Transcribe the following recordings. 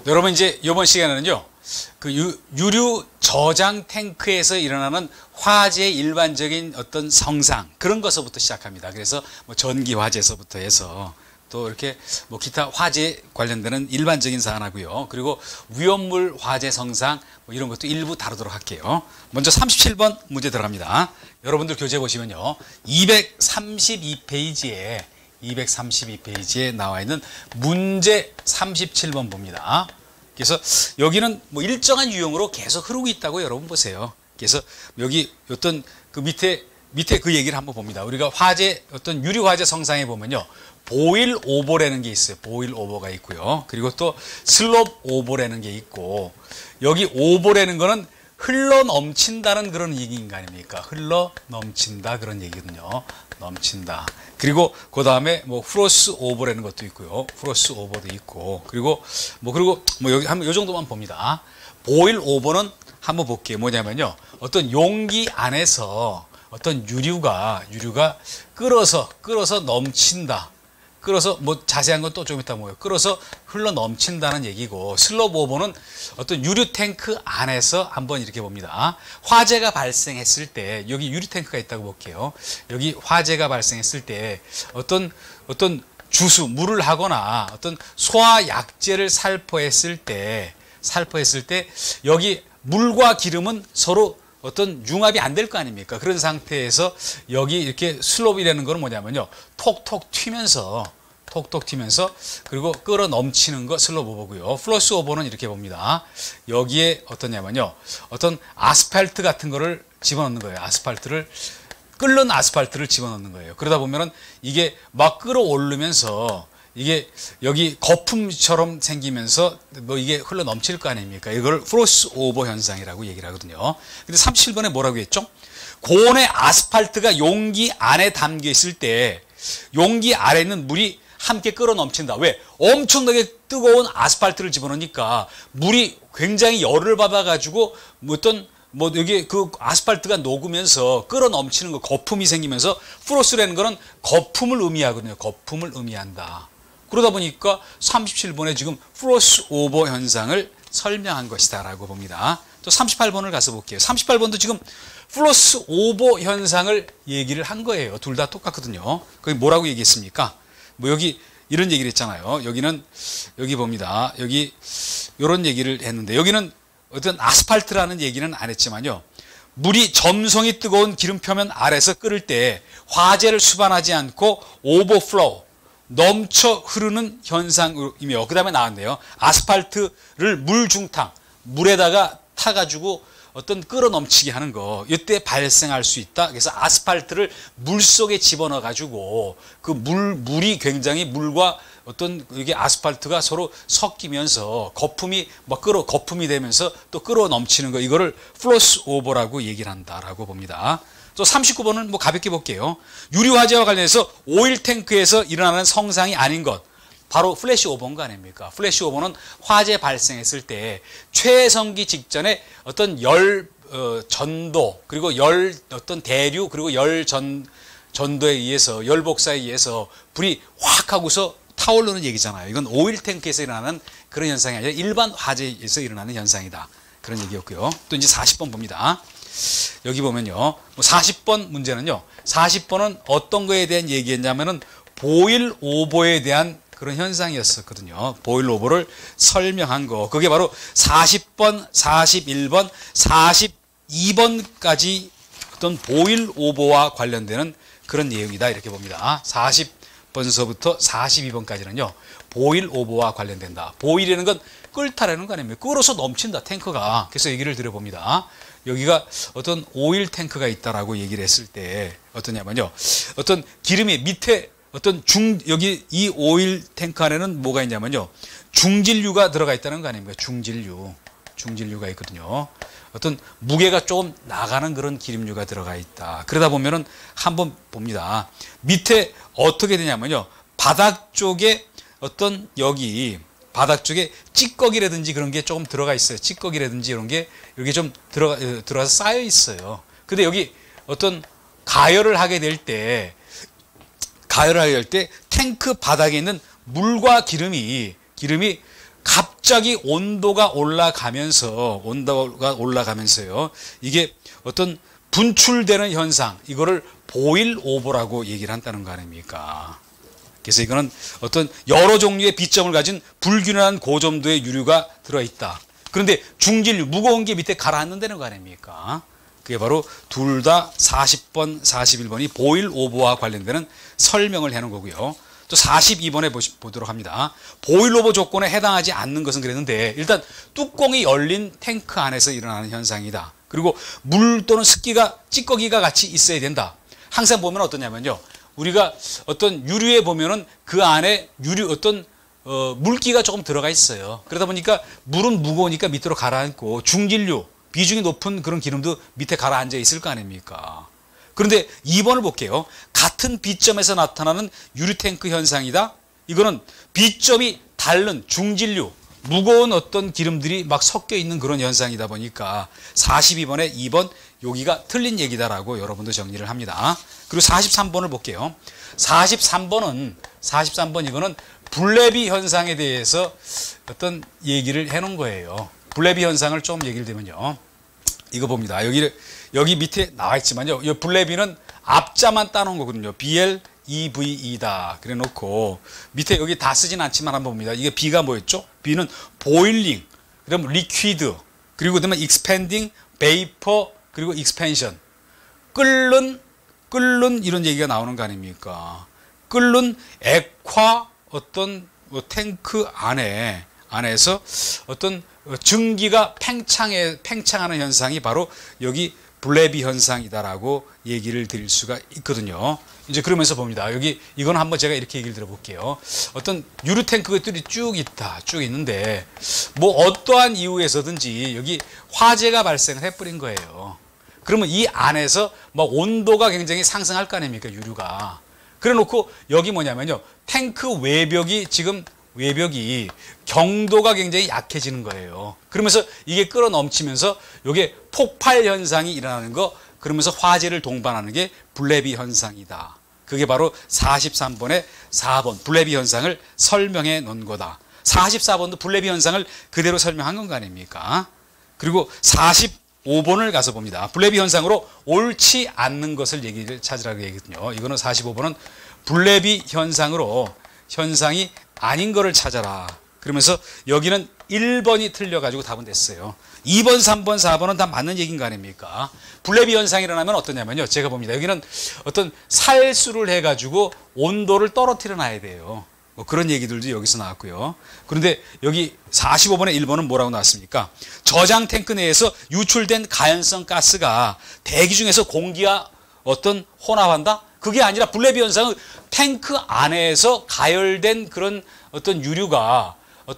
여러분 이제 이번 시간에는요, 그 유류 저장 탱크에서 일어나는 화재의 일반적인 어떤 성상 그런 것부터 시작합니다. 그래서 뭐 전기 화재서부터 해서 또 이렇게 뭐 기타 화재 관련되는 일반적인 사안하고요. 그리고 위험물 화재 성상 뭐 이런 것도 일부 다루도록 할게요. 먼저 37번 문제 들어갑니다. 여러분들 교재 보시면요, 232페이지에 나와 있는 문제 37번 봅니다. 그래서 여기는 뭐 일정한 유형으로 계속 흐르고 있다고 여러분 보세요. 그래서 여기 어떤 그 밑에 그 얘기를 한번 봅니다. 우리가 화재, 어떤 유류 화재 성상에 보면요, 보일 오버라는 게 있어요. 보일 오버가 있고요. 그리고 또 슬롭 오버라는 게 있고, 여기 오버라는 거는 흘러 넘친다는 그런 얘기인 거 아닙니까? 흘러 넘친다 그런 얘기거든요. 넘친다. 그리고 그 다음에 뭐 프로스 오버라는 것도 있고요. 프로스 오버도 있고, 그리고 뭐 여기 한번 요 정도만 봅니다. 보일 오버는 한번 볼게요. 뭐냐면요, 어떤 용기 안에서 어떤 유류가 끓어서 넘친다. 끓어서 뭐 자세한 건 또 좀 이따 뭐예요. 끓어서 흘러 넘친다는 얘기고, 슬롭 오버는 어떤 유류 탱크 안에서 한번 이렇게 봅니다. 화재가 발생했을 때, 여기 유류 탱크가 있다고 볼게요. 여기 화재가 발생했을 때 어떤 주수, 물을 하거나 어떤 소화약제를 살포했을 때 여기 물과 기름은 서로 어떤 융합이 안 될 거 아닙니까? 그런 상태에서 여기 이렇게 슬롭이라는 거는 뭐냐면요, 톡톡 튀면서 그리고 끓어 넘치는 거 슬롭 오버고요. 플러스 오버는 이렇게 봅니다. 여기에 어떠냐면요, 어떤 아스팔트 같은 거를 집어넣는 거예요. 끓는 아스팔트를 집어넣는 거예요. 그러다 보면은 이게 막 끓어오르면서 이게 여기 거품처럼 생기면서 뭐 이게 흘러 넘칠 거 아닙니까? 이걸 플러스 오버 현상이라고 얘기를 하거든요. 근데 37번에 뭐라고 했죠? 고온의 아스팔트가 용기 안에 담겨 있을 때 용기 아래에 있는 물이 함께 끓어 넘친다. 왜? 엄청나게 뜨거운 아스팔트를 집어넣으니까 물이 굉장히 열을 받아가지고 여기 그 아스팔트가 녹으면서 끓어 넘치는 거, 거품이 생기면서 플러스라는 거는 거품을 의미하거든요. 거품을 의미한다. 그러다 보니까 37번에 지금 플러스 오버 현상을 설명한 것이다 라고 봅니다. 또 38번을 가서 볼게요. 38번도 지금 플러스 오버 현상을 얘기를 한 거예요. 둘 다 똑같거든요. 거기 뭐라고 얘기했습니까? 뭐 여기 이런 얘기를 했잖아요. 여기 봅니다. 여기 이런 얘기를 했는데, 여기는 어떤 아스팔트라는 얘기는 안 했지만요, 물이 점성이 뜨거운 기름 표면 아래서 끓을 때 화재를 수반하지 않고 오버플로우, 넘쳐 흐르는 현상이며, 그 다음에 나왔네요. 아스팔트를 물에다가 타가지고 어떤 끓어 넘치게 하는 거, 이때 발생할 수 있다. 그래서 아스팔트를 물 속에 집어넣어 가지고 그 물이 굉장히 물과 어떤 이게 아스팔트가 서로 섞이면서 거품이 되면서 또 끓어 넘치는 거, 이거를 플러스 오버라고 얘기를 한다라고 봅니다. 또 39번은 뭐 가볍게 볼게요. 유류 화재와 관련해서 오일 탱크에서 일어나는 성상이 아닌 것, 바로 플래시 오버인 거 아닙니까? 플래시 오버는 화재 발생했을 때 최성기 직전에 어떤 전도, 그리고 어떤 대류, 그리고 전도에 의해서, 열복사에 의해서 불이 확 하고서 타오르는 얘기잖아요. 이건 오일 탱크에서 일어나는 그런 현상이 아니라 일반 화재에서 일어나는 현상이다. 그런 얘기였고요. 또 이제 40번 봅니다. 여기 보면요, 40번 문제는요, 40번은 어떤 거에 대한 얘기였냐면은 보일 오버에 대한 그런 현상이었었거든요. 보일 오버를 설명한 거. 그게 바로 40번, 41번, 42번까지 어떤 보일 오버와 관련되는 그런 내용이다. 이렇게 봅니다. 40번서부터 42번까지는요, 보일 오버와 관련된다. 보일이라는 건 끓다라는 거 아닙니까? 끓어서 넘친다, 탱크가. 그래서 얘기를 드려봅니다. 여기가 어떤 오일 탱크가 있다라고 얘기를 했을 때 어떠냐면요, 어떤 기름이 밑에 여기 이 오일 탱크 안에는 뭐가 있냐면요, 중질류가 들어가 있다는 거 아닙니까? 중질류가 있거든요. 어떤 무게가 조금 나가는 그런 기름류가 들어가 있다. 그러다 보면은 한번 봅니다. 밑에 어떻게 되냐면요, 바닥 쪽에 바닥 쪽에 찌꺼기라든지 그런 게 조금 들어가 있어요. 찌꺼기라든지 이런 게 이렇게 좀 들어가서 쌓여 있어요. 근데 여기 어떤 가열을 하게 될 때 탱크 바닥에 있는 물과 기름이 갑자기 온도가 올라가면서요. 이게 어떤 분출되는 현상, 이거를 보일 오버라고 얘기를 한다는 거 아닙니까? 그래서 이거는 어떤 여러 종류의 비점을 가진 불균형한 고점도의 유류가 들어있다. 그런데 중진류, 무거운 게 밑에 가라앉는다는 거 아닙니까? 그게 바로 둘 다 40번, 41번이 보일 오버와 관련되는 설명을 해놓은 거고요. 또 42번에 보도록 합니다. 보일 오버 조건에 해당하지 않는 것은 그랬는데, 일단 뚜껑이 열린 탱크 안에서 일어나는 현상이다. 그리고 물 또는 습기가, 찌꺼기가 같이 있어야 된다. 항상 보면 어떠냐면요, 우리가 어떤 유류에 보면은 그 안에 어떤 물기가 조금 들어가 있어요. 그러다 보니까 물은 무거우니까 밑으로 가라앉고, 중진류, 비중이 높은 그런 기름도 밑에 가라앉아 있을 거 아닙니까? 그런데 2번을 볼게요. 같은 B점에서 나타나는 유류탱크 현상이다. 이거는 B점이 다른 중진류, 무거운 어떤 기름들이 막 섞여 있는 그런 현상이다 보니까 42번에 2번, 여기가 틀린 얘기다라고 여러분도 정리를 합니다. 그리고 43번을 볼게요. 43번 이거는 블레비 현상에 대해서 어떤 얘기를 해놓은 거예요. 블레비 현상을 좀 얘기를 드리면요, 이거 봅니다. 여기 밑에 나와 있지만요, 이 블레비는 앞자만 따놓은 거거든요. BLEVE다 그래 놓고, 밑에 여기 다 쓰진 않지만 한번 봅니다. 이게 B가 뭐였죠? B는 보일링, 그다음 리퀴드, 그리고 그다음에 익스펜딩, 베이퍼, 그리고 익스펜션. 끓는 이런 얘기가 나오는 거 아닙니까? 끓는 액화 어떤 탱크 안에서 어떤 증기가 팽창하는 현상이 바로 여기 블레비 현상이다라고 얘기를 드릴 수가 있거든요. 이제 그러면서 봅니다. 이건 한번 제가 이렇게 얘기를 들어볼게요. 어떤 유류 탱크들이 쭉 있는데, 뭐 어떠한 이유에서든지 여기 화재가 발생을 해버린 거예요. 그러면 이 안에서 막 온도가 굉장히 상승할 거 아닙니까, 유류가. 그래 놓고 여기 뭐냐면요, 탱크 외벽이 경도가 굉장히 약해지는 거예요. 그러면서 이게 끌어 넘치면서 이게 폭발 현상이 일어나는 거, 그러면서 화재를 동반하는 게 블레비 현상이다. 그게 바로 43번의 4번 블레비 현상을 설명해 놓은 거다. 44번도 블레비 현상을 그대로 설명한 거 아닙니까? 그리고 45번을 가서 봅니다. 블레비 현상으로 옳지 않는 것을 찾으라고 얘기거든요. 이거는 45번은 블레비 현상이 아닌 거를 찾아라. 그러면서 여기는 1번이 틀려가지고 답은 됐어요. 2번, 3번, 4번은 다 맞는 얘기인 거 아닙니까? 블레비 현상이 일어나면 어떠냐면요, 제가 봅니다. 여기는 어떤 살수를 해가지고 온도를 떨어뜨려 놔야 돼요. 뭐 그런 얘기들도 여기서 나왔고요. 그런데 여기 45번에 1번은 뭐라고 나왔습니까? 저장 탱크 내에서 유출된 가연성 가스가 대기 중에서 공기와 어떤 혼합한다? 그게 아니라 블레비 현상은 탱크 안에서 가열된 그런 어떤 유류가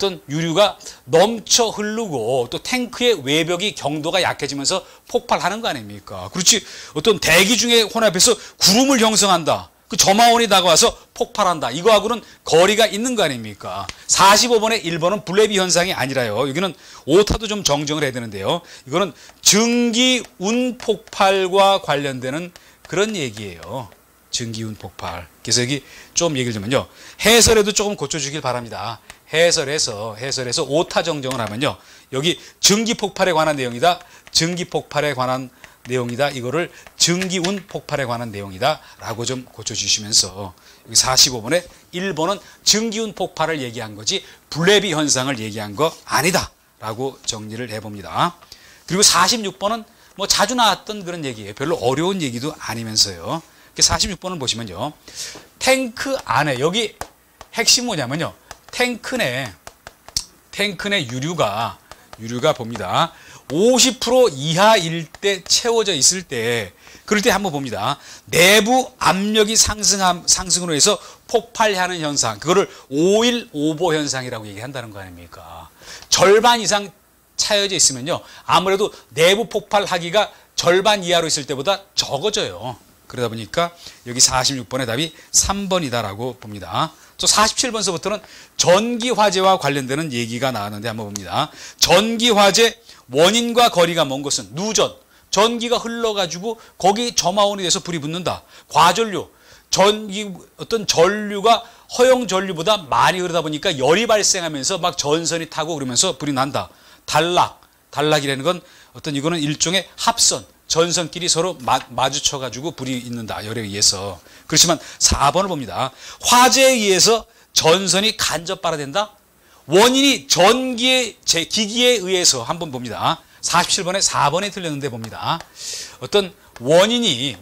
넘쳐 흐르고, 또 탱크의 외벽이 경도가 약해지면서 폭발하는 거 아닙니까? 그렇지, 어떤 대기 중에 혼합해서 구름을 형성한다. 그 저마온이 다가와서 폭발한다. 이거하고는 거리가 있는 거 아닙니까? 45번에 1번은 블레비 현상이 아니라요. 여기는 오타도 좀 정정을 해야 되는데요. 이거는 증기운 폭발과 관련되는 그런 얘기예요. 증기운 폭발. 그래서 여기 좀 얘기를 들면요, 해설에도 조금 고쳐주길 바랍니다. 해설에서 오타 정정을 하면요, 여기 증기폭발에 관한 내용이다, 증기폭발에 관한 내용이다, 이거를 증기운 폭발에 관한 내용이다 라고 좀 고쳐주시면서, 여기 45번에 1번은 증기운 폭발을 얘기한 거지 블레비 현상을 얘기한 거 아니다 라고 정리를 해봅니다. 그리고 46번은 뭐 자주 나왔던 그런 얘기예요. 별로 어려운 얘기도 아니면서요. 46번을 보시면요, 탱크 안에, 여기 핵심 뭐냐면요, 탱크 내 유류가 봅니다. 50% 이하일 때 채워져 있을 때, 그럴 때 한번 봅니다. 내부 압력이 상승으로 해서 폭발하는 현상, 그거를 오일 오버 현상이라고 얘기한다는 거 아닙니까? 절반 이상 차여져 있으면요, 아무래도 내부 폭발하기가 절반 이하로 있을 때보다 적어져요. 그러다 보니까 여기 46번의 답이 3번이다라고 봅니다. 또 47번서부터는 전기화재와 관련되는 얘기가 나왔는데 한번 봅니다. 전기화재 원인과 거리가 먼 것은 누전, 전기가 흘러가지고 거기 점화원이 돼서 불이 붙는다. 과전류, 어떤 전류가 허용 전류보다 많이 흐르다 보니까 열이 발생하면서 막 전선이 타고 그러면서 불이 난다. 단락이라는 건 이거는 일종의 합선, 전선끼리 서로 마주쳐 가지고 불이 있는다. 열에 의해서. 그렇지만 4번을 봅니다. 화재에 의해서 전선이 간접 발화된다. 원인이 전기의 기기에 의해서 한번 봅니다. 47번에 4번에 틀렸는데 봅니다. 어떤 원인이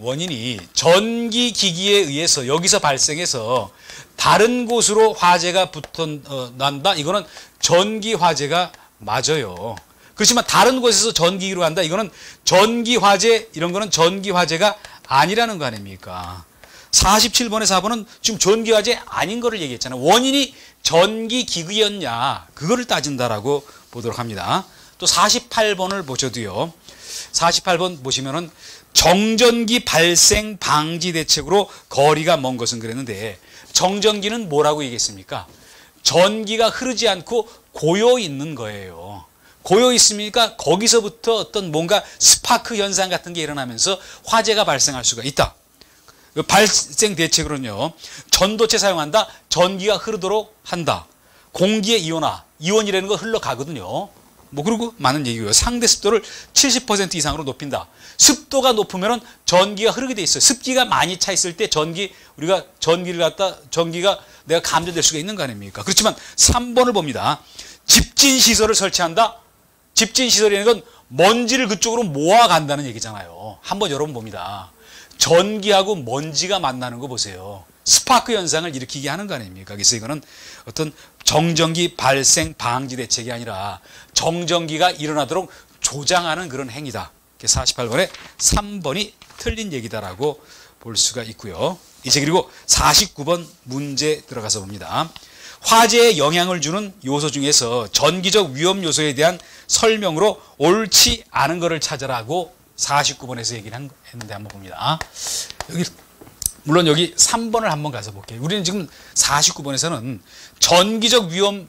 전기 기기에 의해서 여기서 발생해서 다른 곳으로 화재가 난다. 이거는 전기 화재가 맞아요. 그렇지만 다른 곳에서 전기기로 간다. 이거는 전기 화재, 이런 거는 전기 화재가 아니라는 거 아닙니까? 47번에 4번은 지금 전기 화재 아닌 거를 얘기했잖아요. 원인이 전기 기기였냐, 그거를 따진다라고 보도록 합니다. 또 48번을 보셔도요. 48번 보시면은 정전기 발생 방지 대책으로 거리가 먼 것은 그랬는데, 정전기는 뭐라고 얘기했습니까? 전기가 흐르지 않고 고여 있는 거예요. 고여 있으니까 거기서부터 어떤 뭔가 스파크 현상 같은 게 일어나면서 화재가 발생할 수가 있다. 발생 대책으로는요, 전도체 사용한다, 전기가 흐르도록 한다. 공기의 이온이라는 거 흘러가거든요. 그리고 많은 얘기고요. 상대 습도를 70% 이상으로 높인다. 습도가 높으면 전기가 흐르게 돼 있어요. 습기가 많이 차 있을 때 우리가 전기가 내가 감전될 수가 있는 거 아닙니까? 그렇지만 3번을 봅니다. 집진 시설을 설치한다. 집진 시설이라는 건 먼지를 그쪽으로 모아간다는 얘기잖아요. 한번 여러분 봅니다. 전기하고 먼지가 만나는 거 보세요. 스파크 현상을 일으키게 하는 거 아닙니까? 그래서 이거는 어떤 정전기 발생 방지 대책이 아니라 정전기가 일어나도록 조장하는 그런 행위다. 48번에 3번이 틀린 얘기다라고 볼 수가 있고요. 이제 그리고 49번 문제 들어가서 봅니다. 화재에 영향을 주는 요소 중에서 전기적 위험 요소에 대한 설명으로 옳지 않은 것을 찾아라고 49번에서 얘기를 했는데 한번 봅니다. 물론 여기 3번을 한번 가서 볼게요. 우리는 지금 49번에서는 전기적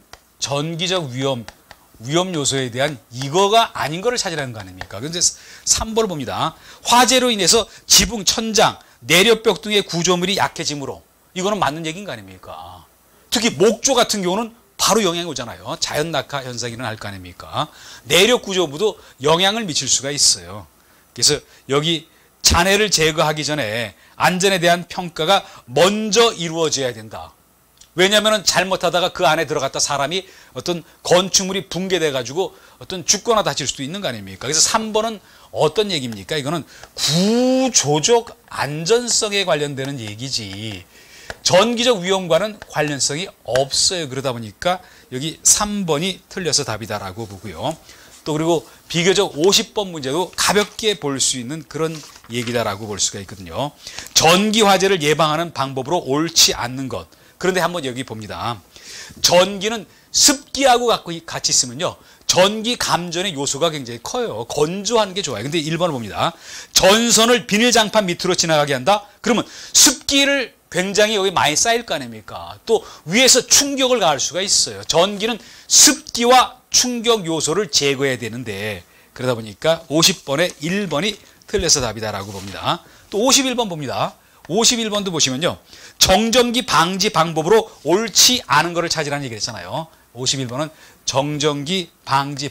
위험 요소에 대한 이거가 아닌 거를 찾으라는 거 아닙니까? 그런데 3번을 봅니다. 화재로 인해서 지붕, 천장, 내력벽 등의 구조물이 약해지므로, 이거는 맞는 얘기인 거 아닙니까? 특히 목조 같은 경우는 바로 영향이 오잖아요. 자연 낙하 현상이 일어날 거 아닙니까? 내력 구조부도 영향을 미칠 수가 있어요. 그래서 여기 잔해를 제거하기 전에 안전에 대한 평가가 먼저 이루어져야 된다. 왜냐하면 잘못하다가 그 안에 들어갔다 사람이 어떤 건축물이 붕괴돼 가지고 어떤 죽거나 다칠 수도 있는 거 아닙니까? 그래서 3번은 어떤 얘기입니까? 이거는 구조적 안전성에 관련되는 얘기지 전기적 위험과는 관련성이 없어요. 그러다 보니까 여기 3번이 틀려서 답이다라고 보고요. 또 그리고 비교적 50번 문제도 가볍게 볼 수 있는 그런 얘기다라고 볼 수가 있거든요. 전기 화재를 예방하는 방법으로 옳지 않는 것. 그런데 한번 여기 봅니다. 전기는 습기하고 같이 있으면요, 전기 감전의 요소가 굉장히 커요. 건조하는 게 좋아요. 근데 1번을 봅니다. 전선을 비닐장판 밑으로 지나가게 한다? 그러면 습기를 굉장히 여기 많이 쌓일 거 아닙니까? 또 위에서 충격을 가할 수가 있어요. 전기는 습기와 충격 요소를 제거해야 되는데, 그러다 보니까 50번에 1번이 틀려서 답이다라고 봅니다. 또 51번 봅니다. 51번도 보시면요, 정전기 방지 방법으로 옳지 않은 것을 찾으라는 얘기를 했잖아요. 51번은 정전기 방지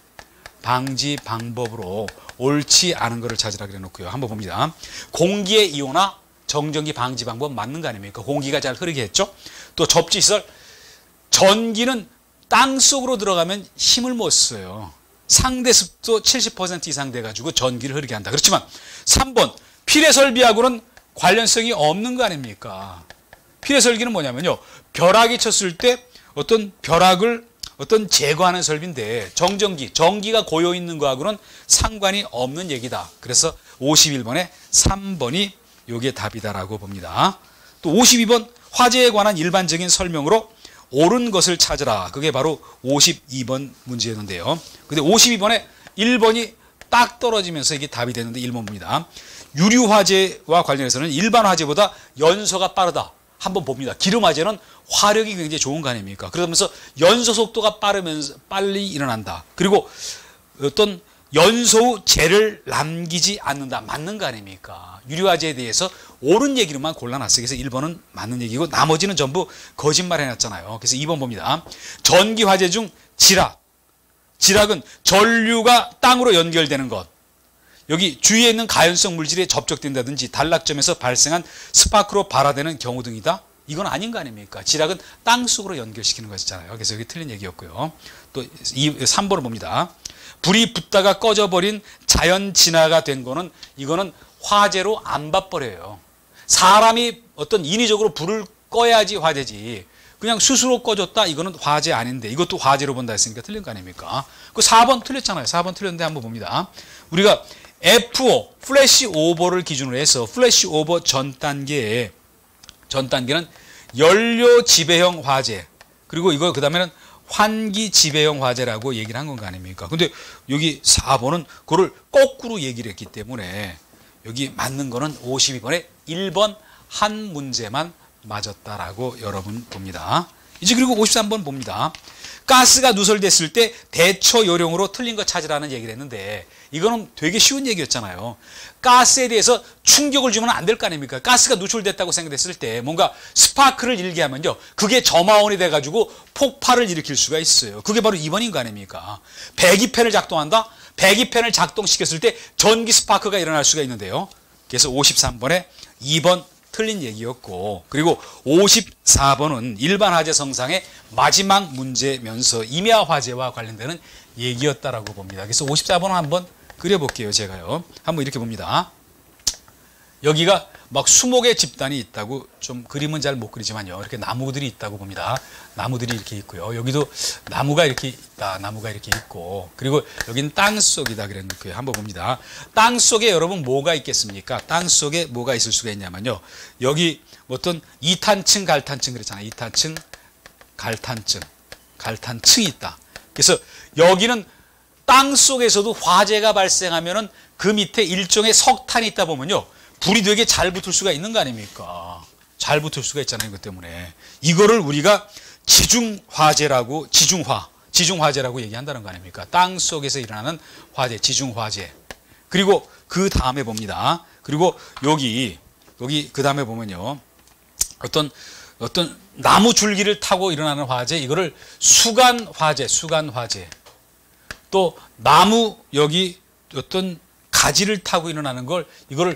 방법으로 옳지 않은 것을 찾으라 그래 놓고요. 한번 봅니다. 공기의 이온화, 정전기 방지 방법 맞는 거 아닙니까? 공기가 잘 흐르게 했죠. 또 접지시설, 전기는 땅 속으로 들어가면 힘을 못 써요. 상대 습도 70% 이상 돼가지고 전기를 흐르게 한다. 그렇지만 3번 필해 설비하고는 관련성이 없는 거 아닙니까? 필해 설비는 뭐냐면요, 벼락이 쳤을 때 어떤 벼락을 제거하는 설비인데, 전기가 고여 있는 거하고는 상관이 없는 얘기다. 그래서 51번에 3번이 요게 답이다라고 봅니다. 또 52번 화재에 관한 일반적인 설명으로 옳은 것을 찾으라. 그게 바로 52번 문제였는데요. 근데 52번에 1번이 딱 떨어지면서 이게 답이 되는데 1번 봅니다. 유류 화재와 관련해서는 일반 화재보다 연소가 빠르다. 한번 봅니다. 기름 화재는 화력이 굉장히 좋은 거 아닙니까? 그러면서 연소 속도가 빨리 일어난다. 그리고 어떤 연소 후 재를 남기지 않는다. 맞는 거 아닙니까? 유리화재에 대해서 옳은 얘기로만 골라놨어요. 그래서 1번은 맞는 얘기고 나머지는 전부 거짓말 해놨잖아요. 그래서 2번 봅니다. 전기화재 중 지락. 지락은 전류가 땅으로 연결되는 것. 여기 주위에 있는 가연성 물질에 접촉된다든지 단락점에서 발생한 스파크로 발화되는 경우 등이다. 이건 아닌 거 아닙니까? 지락은 땅 속으로 연결시키는 것이잖아요. 그래서 여기 틀린 얘기였고요. 또 3번을 봅니다. 불이 붙다가 꺼져버린 자연 진화가 된 거는 이거는 화재로 안 봐버려요. 사람이 어떤 인위적으로 불을 꺼야지 화재지. 그냥 스스로 꺼졌다 이거는 화재 아닌데 이것도 화재로 본다 했으니까 틀린 거 아닙니까? 그 4번 틀렸잖아요. 4번 틀렸는데 한번 봅니다. 우리가 F5 플래시 오버를 기준으로 해서 플래시 오버 전 단계는 연료 지배형 화재 그리고 이거 그 다음에는 환기 지배형 화재라고 얘기를 한 거 아닙니까? 근데 여기 4번은 그거를 거꾸로 얘기를 했기 때문에 여기 맞는 거는 52번에 1번 한 문제만 맞았다라고 여러분 봅니다. 이제 그리고 53번 봅니다. 가스가 누설됐을 때 대처 요령으로 틀린 거 찾으라는 얘기를 했는데 이거는 되게 쉬운 얘기였잖아요. 가스에 대해서 충격을 주면 안 될 거 아닙니까? 가스가 누출됐다고 생각했을 때 뭔가 스파크를 일게 하면요. 그게 점화원이 돼가지고 폭발을 일으킬 수가 있어요. 그게 바로 2번인 거 아닙니까? 배기팬을 작동한다? 배기팬을 작동시켰을 때 전기 스파크가 일어날 수가 있는데요. 그래서 53번에 2번 틀린 얘기였고 그리고 54번은 일반 화재 성상의 마지막 문제면서 임야 화재와 관련되는 얘기였다라고 봅니다. 그래서 54번은 한번 그려볼게요. 제가요. 한번 이렇게 봅니다. 여기가 막 20개 집단이 있다고 좀 그림은 잘 못 그리지만요. 이렇게 나무들이 있다고 봅니다. 나무들이 이렇게 있고요. 여기도 나무가 이렇게 있다. 나무가 이렇게 있고 그리고 여기는 땅 속이다 그랬는데요. 한번 봅니다. 땅 속에 여러분 뭐가 있겠습니까? 땅 속에 뭐가 있을 수가 있냐면요. 여기 어떤 2탄층, 갈탄층 그랬잖아요. 2탄층, 갈탄층이 있다. 그래서 여기는 땅 속에서도 화재가 발생하면은 그 밑에 일종의 석탄이 있다 보면요. 불이 되게 잘 붙을 수가 있는 거 아닙니까? 잘 붙을 수가 있잖아요. 이것 때문에. 이거를 우리가 지중화재라고, 지중화재라고 얘기한다는 거 아닙니까? 땅 속에서 일어나는 화재, 지중화재. 그리고 그 다음에 봅니다. 그리고 여기 그 다음에 보면요. 어떤 나무 줄기를 타고 일어나는 화재, 이거를 수간화재. 또 나무 여기 어떤 가지를 타고 일어나는 걸 이거를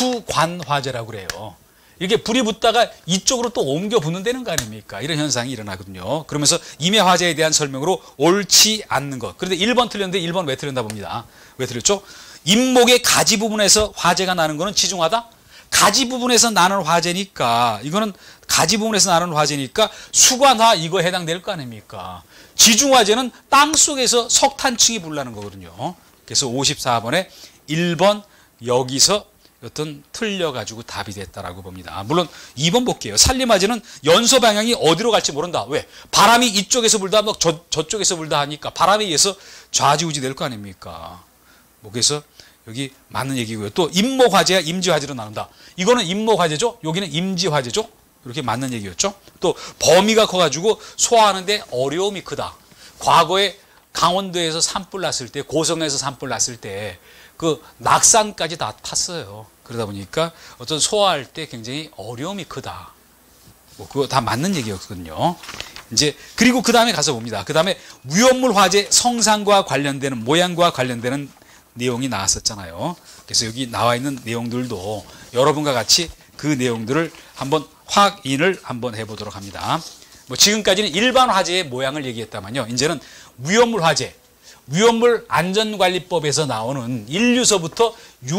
수관화재라고 그래요. 이렇게 불이 붙다가 이쪽으로 또 옮겨 붙는다는 거 아닙니까? 이런 현상이 일어나거든요. 그러면서 임야화재에 대한 설명으로 옳지 않는 것. 그런데 1번 틀렸는데 1번 왜 틀렸나 봅니다. 왜 틀렸죠? 잎목의 가지 부분에서 화재가 나는 거는 지중화다? 가지 부분에서 나는 화재니까 이거는 가지 부분에서 나는 화재니까 수관화 이거 해당될 거 아닙니까? 지중화재는 땅 속에서 석탄층이 불나는 거거든요. 그래서 54번에 1번 여기서 어떤 틀려가지고 답이 됐다라고 봅니다. 물론 2번 볼게요. 산림화재는 연소 방향이 어디로 갈지 모른다. 왜? 바람이 이쪽에서 불다, 뭐 저쪽에서 불다 하니까 바람에 의해서 좌지우지 될 거 아닙니까? 뭐 그래서 여기 맞는 얘기고요. 또 임목화재야 임지화재로 나눈다. 이거는 임목화재죠. 여기는 임지화재죠. 이렇게 맞는 얘기였죠. 또 범위가 커가지고 소화하는데 어려움이 크다. 과거에 강원도에서 산불 났을 때, 고성에서 산불 났을 때 그 낙산까지 다 탔어요. 그러다 보니까 어떤 소화할 때 굉장히 어려움이 크다. 뭐 그거 다 맞는 얘기였거든요. 이제 그리고 그 다음에 가서 봅니다. 그 다음에 위험물 화재 성상과 관련되는 모양과 관련되는 내용이 나왔었잖아요. 그래서 여기 나와 있는 내용들도 여러분과 같이 그 내용들을 한번 확인을 한번 해보도록 합니다. 뭐 지금까지는 일반 화재의 모양을 얘기했다만요. 이제는 위험물 화재, 위험물 안전관리법에서 나오는 1유서부터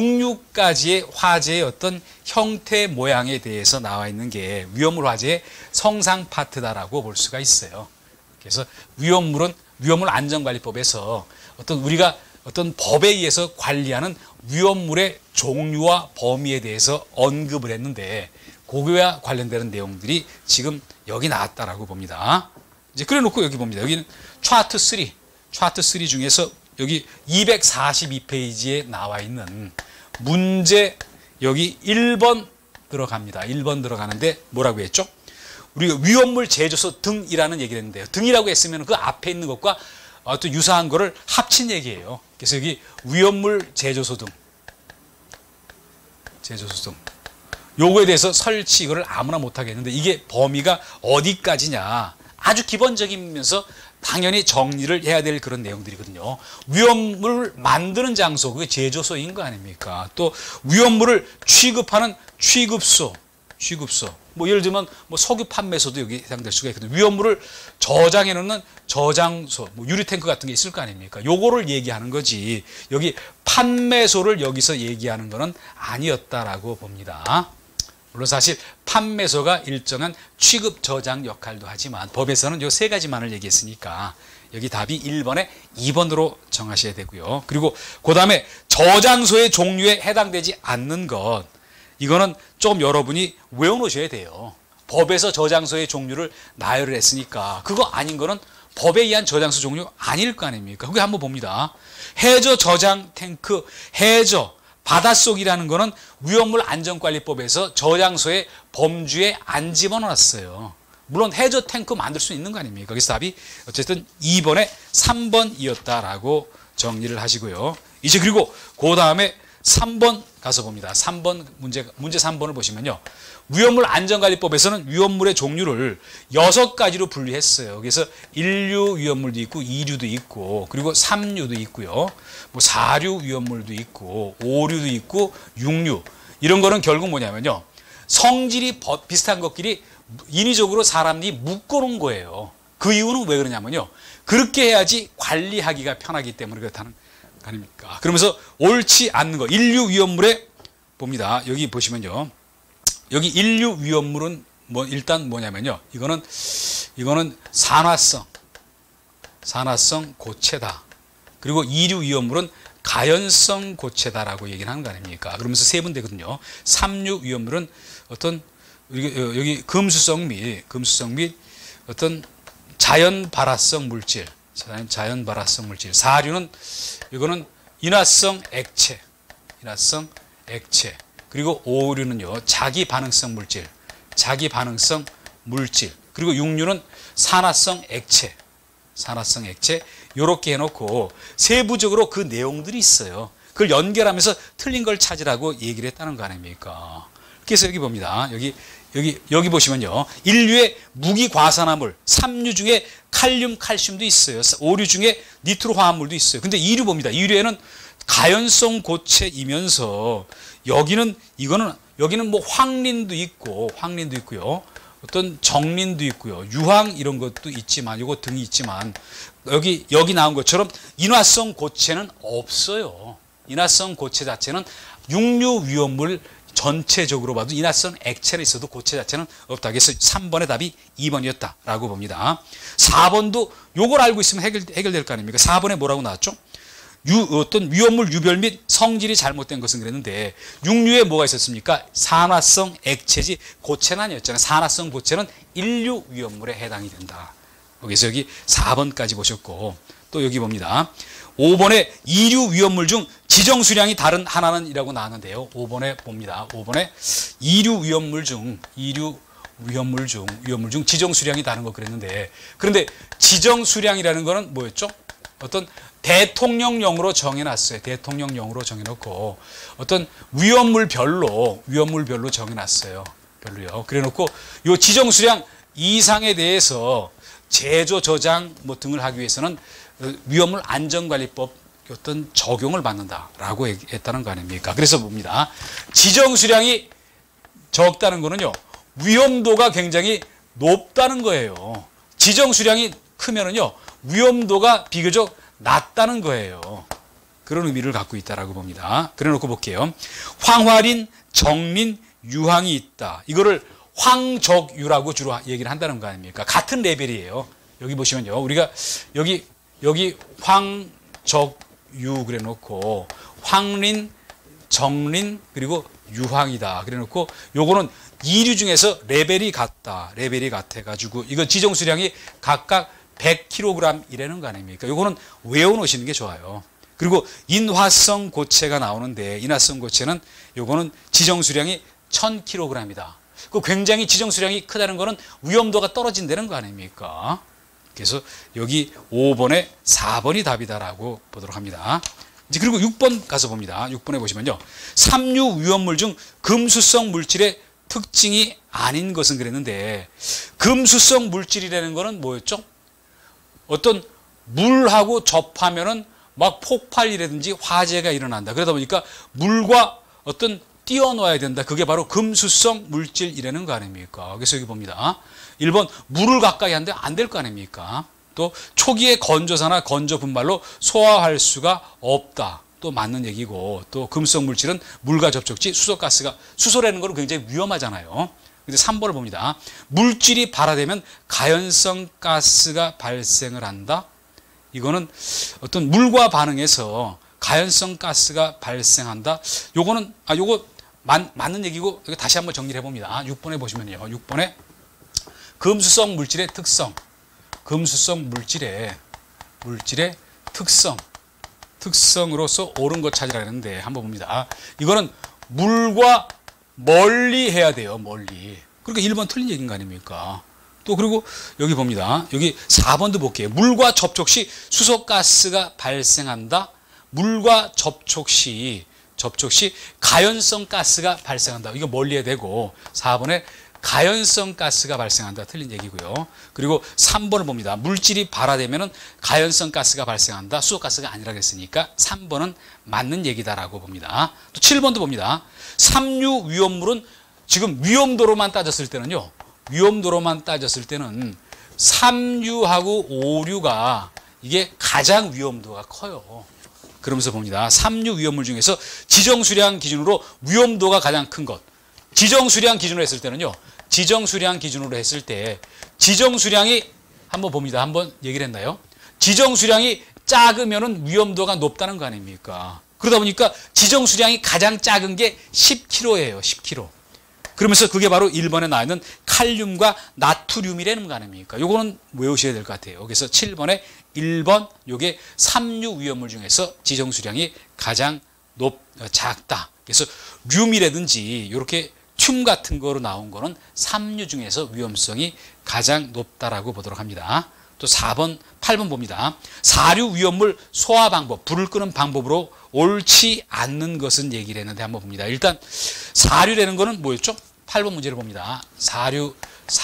66까지의 화재의 어떤 형태 모양에 대해서 나와 있는 게 위험물 화재의 성상 파트다라고 볼 수가 있어요. 그래서 위험물 안전관리법에서 우리가 어떤 법에 의해서 관리하는 위험물의 종류와 범위에 대해서 언급을 했는데 그거와 관련되는 내용들이 지금 여기 나왔다라고 봅니다. 이제 그래 놓고 여기 봅니다. 여기는 차트 3 중에서 여기 242페이지에 나와 있는 문제 여기 1번 들어갑니다. 1번 들어가는데 뭐라고 했죠? 우리가 위험물 제조소 등이라는 얘기를 했는데요. 등이라고 했으면 그 앞에 있는 것과 또 유사한 거를 합친 얘기예요. 그래서 여기 위험물 제조소 등 요거에 대해서 설치 이거를 아무나 못하겠는데 이게 범위가 어디까지냐 아주 기본적이면서 당연히 정리를 해야 될 그런 내용들이거든요. 위험물을 만드는 장소 그게 제조소인 거 아닙니까? 또 위험물을 취급하는 취급소 뭐 예를 들면 뭐 석유 판매소도 여기 해당될 수가 있거든요. 위험물을 저장해 놓는 저장소 뭐 유리탱크 같은 게 있을 거 아닙니까? 요거를 얘기하는 거지 여기 판매소를 여기서 얘기하는 거는 아니었다라고 봅니다. 물론 사실 판매소가 일정한 취급 저장 역할도 하지만 법에서는 요 세 가지만을 얘기했으니까 여기 답이 1번에 2번으로 정하셔야 되고요. 그리고 그 다음에 저장소의 종류에 해당되지 않는 것 이거는 조금 여러분이 외워놓으셔야 돼요. 법에서 저장소의 종류를 나열을 했으니까 그거 아닌 거는 법에 의한 저장소 종류 아닐 거 아닙니까? 그게 한번 봅니다. 해저 저장 탱크 해저 바닷속이라는 거는 위험물 안전관리법에서 저장소의 범주에 안 집어넣었어요. 물론 해저 탱크 만들 수 있는 거 아닙니까? 그래서 답이 어쨌든 2번에 3번이었다라고 정리를 하시고요. 이제 그리고 그 다음에 3번 가서 봅니다. 3번 문제 3번을 보시면요. 위험물 안전관리법에서는 위험물의 종류를 6가지로 분류했어요. 그래서 1류 위험물도 있고 2류도 있고 그리고 3류도 있고요. 뭐 4류 위험물도 있고 5류도 있고 6류 이런 거는 결국 뭐냐면요. 성질이 비슷한 것끼리 인위적으로 사람들이 묶어놓은 거예요. 그 이유는 왜 그러냐면요. 그렇게 해야지 관리하기가 편하기 때문에 그렇다는 거 아닙니까? 그러면서 옳지 않는 거 1류 위험물에 봅니다. 여기 보시면요. 여기 1류 위험물은 뭐 일단 뭐냐면요. 이거는 산화성 고체다. 그리고 2류 위험물은 가연성 고체다라고 얘기를 하는 거 아닙니까? 그러면서 세분되거든요. 3류 위험물은 어떤 여기 금수성 및 어떤 자연 발화성 물질. 4류는 이거는 인화성 액체. 그리고 5류는요. 자기 반응성 물질. 그리고 6류는 산화성 액체. 요렇게 해놓고 세부적으로 그 내용들이 있어요. 그걸 연결하면서 틀린 걸 찾으라고 얘기를 했다는 거 아닙니까? 그래서 여기 봅니다. 여기 보시면요. 1류에 무기과산화물, 3류 중에 칼륨, 칼슘도 있어요. 5류 중에 니트로 화합물도 있어요. 근데 2류 봅니다. 2류에는 가연성 고체이면서 여기는 뭐 황린도 있고요. 어떤 정린도 있고요. 유황 이런 것도 있지만 요거 등이 있지만 여기 나온 것처럼 인화성 고체는 없어요. 인화성 고체 자체는 6류 위험물 전체적으로 봐도 인화성 액체는 있어도 고체 자체는 없다. 그래서 3번의 답이 2번이었다라고 봅니다. 4번도 요걸 알고 있으면 해결될 거 아닙니까? 4번에 뭐라고 나왔죠? 어떤 위험물 유별 및 성질이 잘못된 것은 그랬는데 6류에 뭐가 있었습니까? 산화성 액체지 고체는 아니었잖아요. 산화성 고체는 1류 위험물에 해당이 된다. 그래서 여기 4번까지 보셨고 또 여기 봅니다. 5번에 2류 위험물 중 지정 수량이 다른 하나는 이라고 나왔는데요. 5번에 봅니다. 5번에 2류 위험물 중 지정 수량이 다른 거 그랬는데 그런데 지정 수량이라는 거는 뭐였죠? 어떤 대통령령으로 정해놨어요. 대통령령으로 정해놓고 어떤 위험물별로 정해놨어요. 별로요. 그래놓고 요 지정 수량 이상에 대해서 제조 저장 뭐 등을 하기 위해서는 위험물 안전관리법 어떤 적용을 받는다라고 했다는 거 아닙니까? 그래서 봅니다. 지정 수량이 적다는 거는요. 위험도가 굉장히 높다는 거예요. 지정 수량이 크면은요. 위험도가 비교적 낮다는 거예요. 그런 의미를 갖고 있다라고 봅니다. 그래 놓고 볼게요. 황화린, 정린, 유황이 있다. 이거를 황적유라고 주로 얘기를 한다는 거 아닙니까? 같은 레벨이에요. 여기 보시면요. 우리가 여기 황적유 그래 놓고 황린, 정린 그리고 유황이다. 그래 놓고 요거는 2류 중에서 레벨이 같다. 레벨이 같아 가지고 이건 지정 수량이 각각 100kg이라는 거 아닙니까? 요거는 외워놓으시는 게 좋아요. 그리고 인화성 고체가 나오는데 인화성 고체는 요거는 지정 수량이 1000kg이다. 그 굉장히 지정 수량이 크다는 거는 위험도가 떨어진다는 거 아닙니까? 그래서 여기 5번에 4번이 답이다라고 보도록 합니다. 이제 그리고 6번 가서 봅니다. 6번에 보시면요. 삼류 위험물 중 금수성 물질의 특징이 아닌 것은 그랬는데, 금수성 물질이라는 거는 뭐였죠? 어떤 물하고 접하면은 막 폭발이라든지 화재가 일어난다. 그러다 보니까 물과 어떤 띄워놓아야 된다. 그게 바로 금수성 물질이라는 거 아닙니까? 그래서 여기 봅니다. 1번 물을 가까이 한데 안 될 거 아닙니까? 또 초기에 건조사나 건조 분말로 소화할 수가 없다. 또 맞는 얘기고, 또 금수성 물질은 물과 접촉 시 수소가스가, 수소라는 거는 굉장히 위험하잖아요. 근데 3번을 봅니다. 물질이 발화되면 가연성 가스가 발생을 한다. 이거는 어떤 물과 반응해서 가연성 가스가 발생한다. 요거는 요거 맞는 얘기고, 다시 한번 정리를 해봅니다. 6번에 보시면요. 6번에 금수성 물질의 특성, 금수성 물질의 특성으로서 옳은 것 찾으라 했는데, 한번 봅니다. 이거는 물과 멀리 해야 돼요. 멀리. 그러니까 1번 틀린 얘기인 거 아닙니까? 또 그리고 여기 봅니다. 여기 4번도 볼게요. 물과 접촉 시 수소가스가 발생한다. 물과 접촉 시 가연성 가스가 발생한다. 이거 멀리 해야 되고, 4번에 가연성 가스가 발생한다. 틀린 얘기고요. 그리고 3번을 봅니다. 물질이 발화되면 가연성 가스가 발생한다. 수소가스가 아니라 그랬으니까 3번은 맞는 얘기다라고 봅니다. 또 7번도 봅니다. 삼류 위험물은 지금 위험도로만 따졌을 때는요. 위험도로만 따졌을 때는 3류하고 5류가 이게 가장 위험도가 커요. 그러면서 봅니다. 3류 위험물 중에서 지정수량 기준으로 위험도가 가장 큰 것. 지정수량 기준으로 했을 때는요. 지정수량 기준으로 했을 때 지정수량이 한번 봅니다. 한번 얘기를 했나요? 지정수량이 작으면은 위험도가 높다는 거 아닙니까? 그러다 보니까 지정수량이 가장 작은 게 10kg예요. 10kg. 그러면서 그게 바로 1번에 나와 있는 칼륨과 나트륨이라는 거 아닙니까? 요거는 외우셔야 될 것 같아요. 그래서 7번에 1번 요게 삼류 위험물 중에서 지정수량이 가장 작다. 그래서 륨이라든지 이렇게 튬 같은 거로 나온 거는 삼류 중에서 위험성이 가장 높다라고 보도록 합니다. 또 4번, 8번 봅니다. 사류 위험물 소화 방법, 불을 끄는 방법으로 옳지 않는 것은 얘기를 했는데 한번 봅니다. 일단 사류라는 거는 뭐였죠? 8번 문제를 봅니다. 사류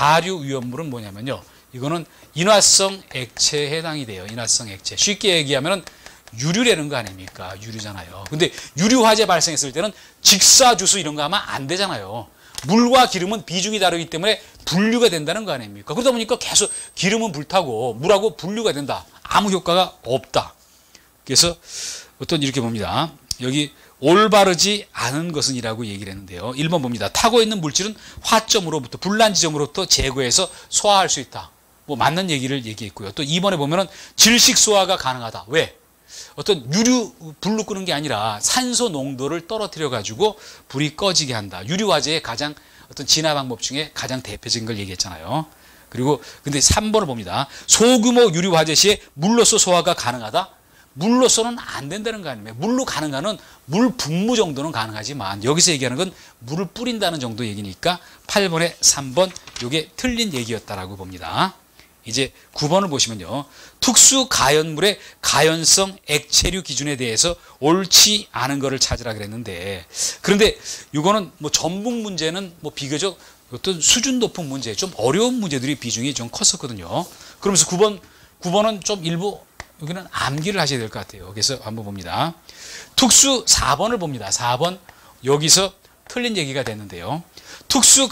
위험물은 뭐냐면요. 이거는 인화성 액체에 해당이 돼요. 인화성 액체. 쉽게 얘기하면은 유류라는 거 아닙니까? 유류잖아요. 근데 유류 화재 발생했을 때는 직사주수 이런 거 하면 안 되잖아요. 물과 기름은 비중이 다르기 때문에 분류가 된다는 거 아닙니까? 그러다 보니까 계속 기름은 불타고 물하고 분류가 된다. 아무 효과가 없다. 그래서 어떤 이렇게 봅니다. 여기 올바르지 않은 것은 이라고 얘기를 했는데요. 1번 봅니다. 타고 있는 물질은 화점으로부터 불난 지점으로부터 제거해서 소화할 수 있다. 뭐 맞는 얘기를 얘기했고요. 또 2번에 보면은 질식 소화가 가능하다. 왜? 어떤 불로 끄는 게 아니라 산소 농도를 떨어뜨려 가지고 불이 꺼지게 한다. 유류 화재의 가장 어떤 진화 방법 중에 가장 대표적인 걸 얘기했잖아요. 그리고 근데 3번을 봅니다. 소규모 유류 화재 시에 물로서 소화가 가능하다. 물로서는 안 된다는 거 아닙니까? 물로 가능한 물 분무 정도는 가능하지만 여기서 얘기하는 건 물을 뿌린다는 정도 얘기니까 8번에 3번 이게 틀린 얘기였다라고 봅니다. 이제 9번을 보시면요. 특수 가연물의 가연성 액체류 기준에 대해서 옳지 않은 거를 찾으라 그랬는데, 그런데 이거는 뭐 전북 문제는 뭐 비교적 어떤 수준 높은 문제, 좀 어려운 문제들이 비중이 좀 컸었거든요. 그러면서 9번은 좀 일부 여기는 암기를 하셔야 될 것 같아요. 그래서 한번 봅니다. 특수 4번을 봅니다. 4번 여기서 틀린 얘기가 됐는데요. 특수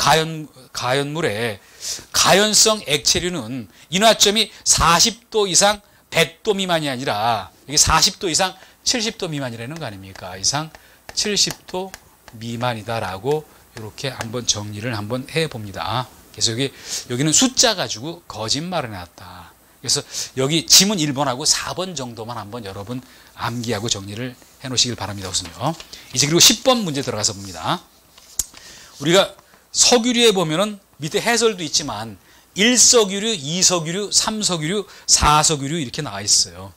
가연물의 가연성 액체류는 인화점이 40도 이상 100도 미만이 아니라 이게 40도 이상 70도 미만이라는 거 아닙니까? 이상 70도 미만이다라고 이렇게 한번 정리를 한번 해봅니다. 그래서 여기는 숫자 가지고 거짓말을 해놨다. 그래서 여기 지문 1번하고 4번 정도만 한번 여러분 암기하고 정리를 해놓으시길 바랍니다. 우선요. 이제 그리고 10번 문제 들어가서 봅니다. 우리가 석유류에 보면은 밑에 해설도 있지만 1석유류, 2석유류, 3석유류, 4석유류 이렇게 나와 있어요.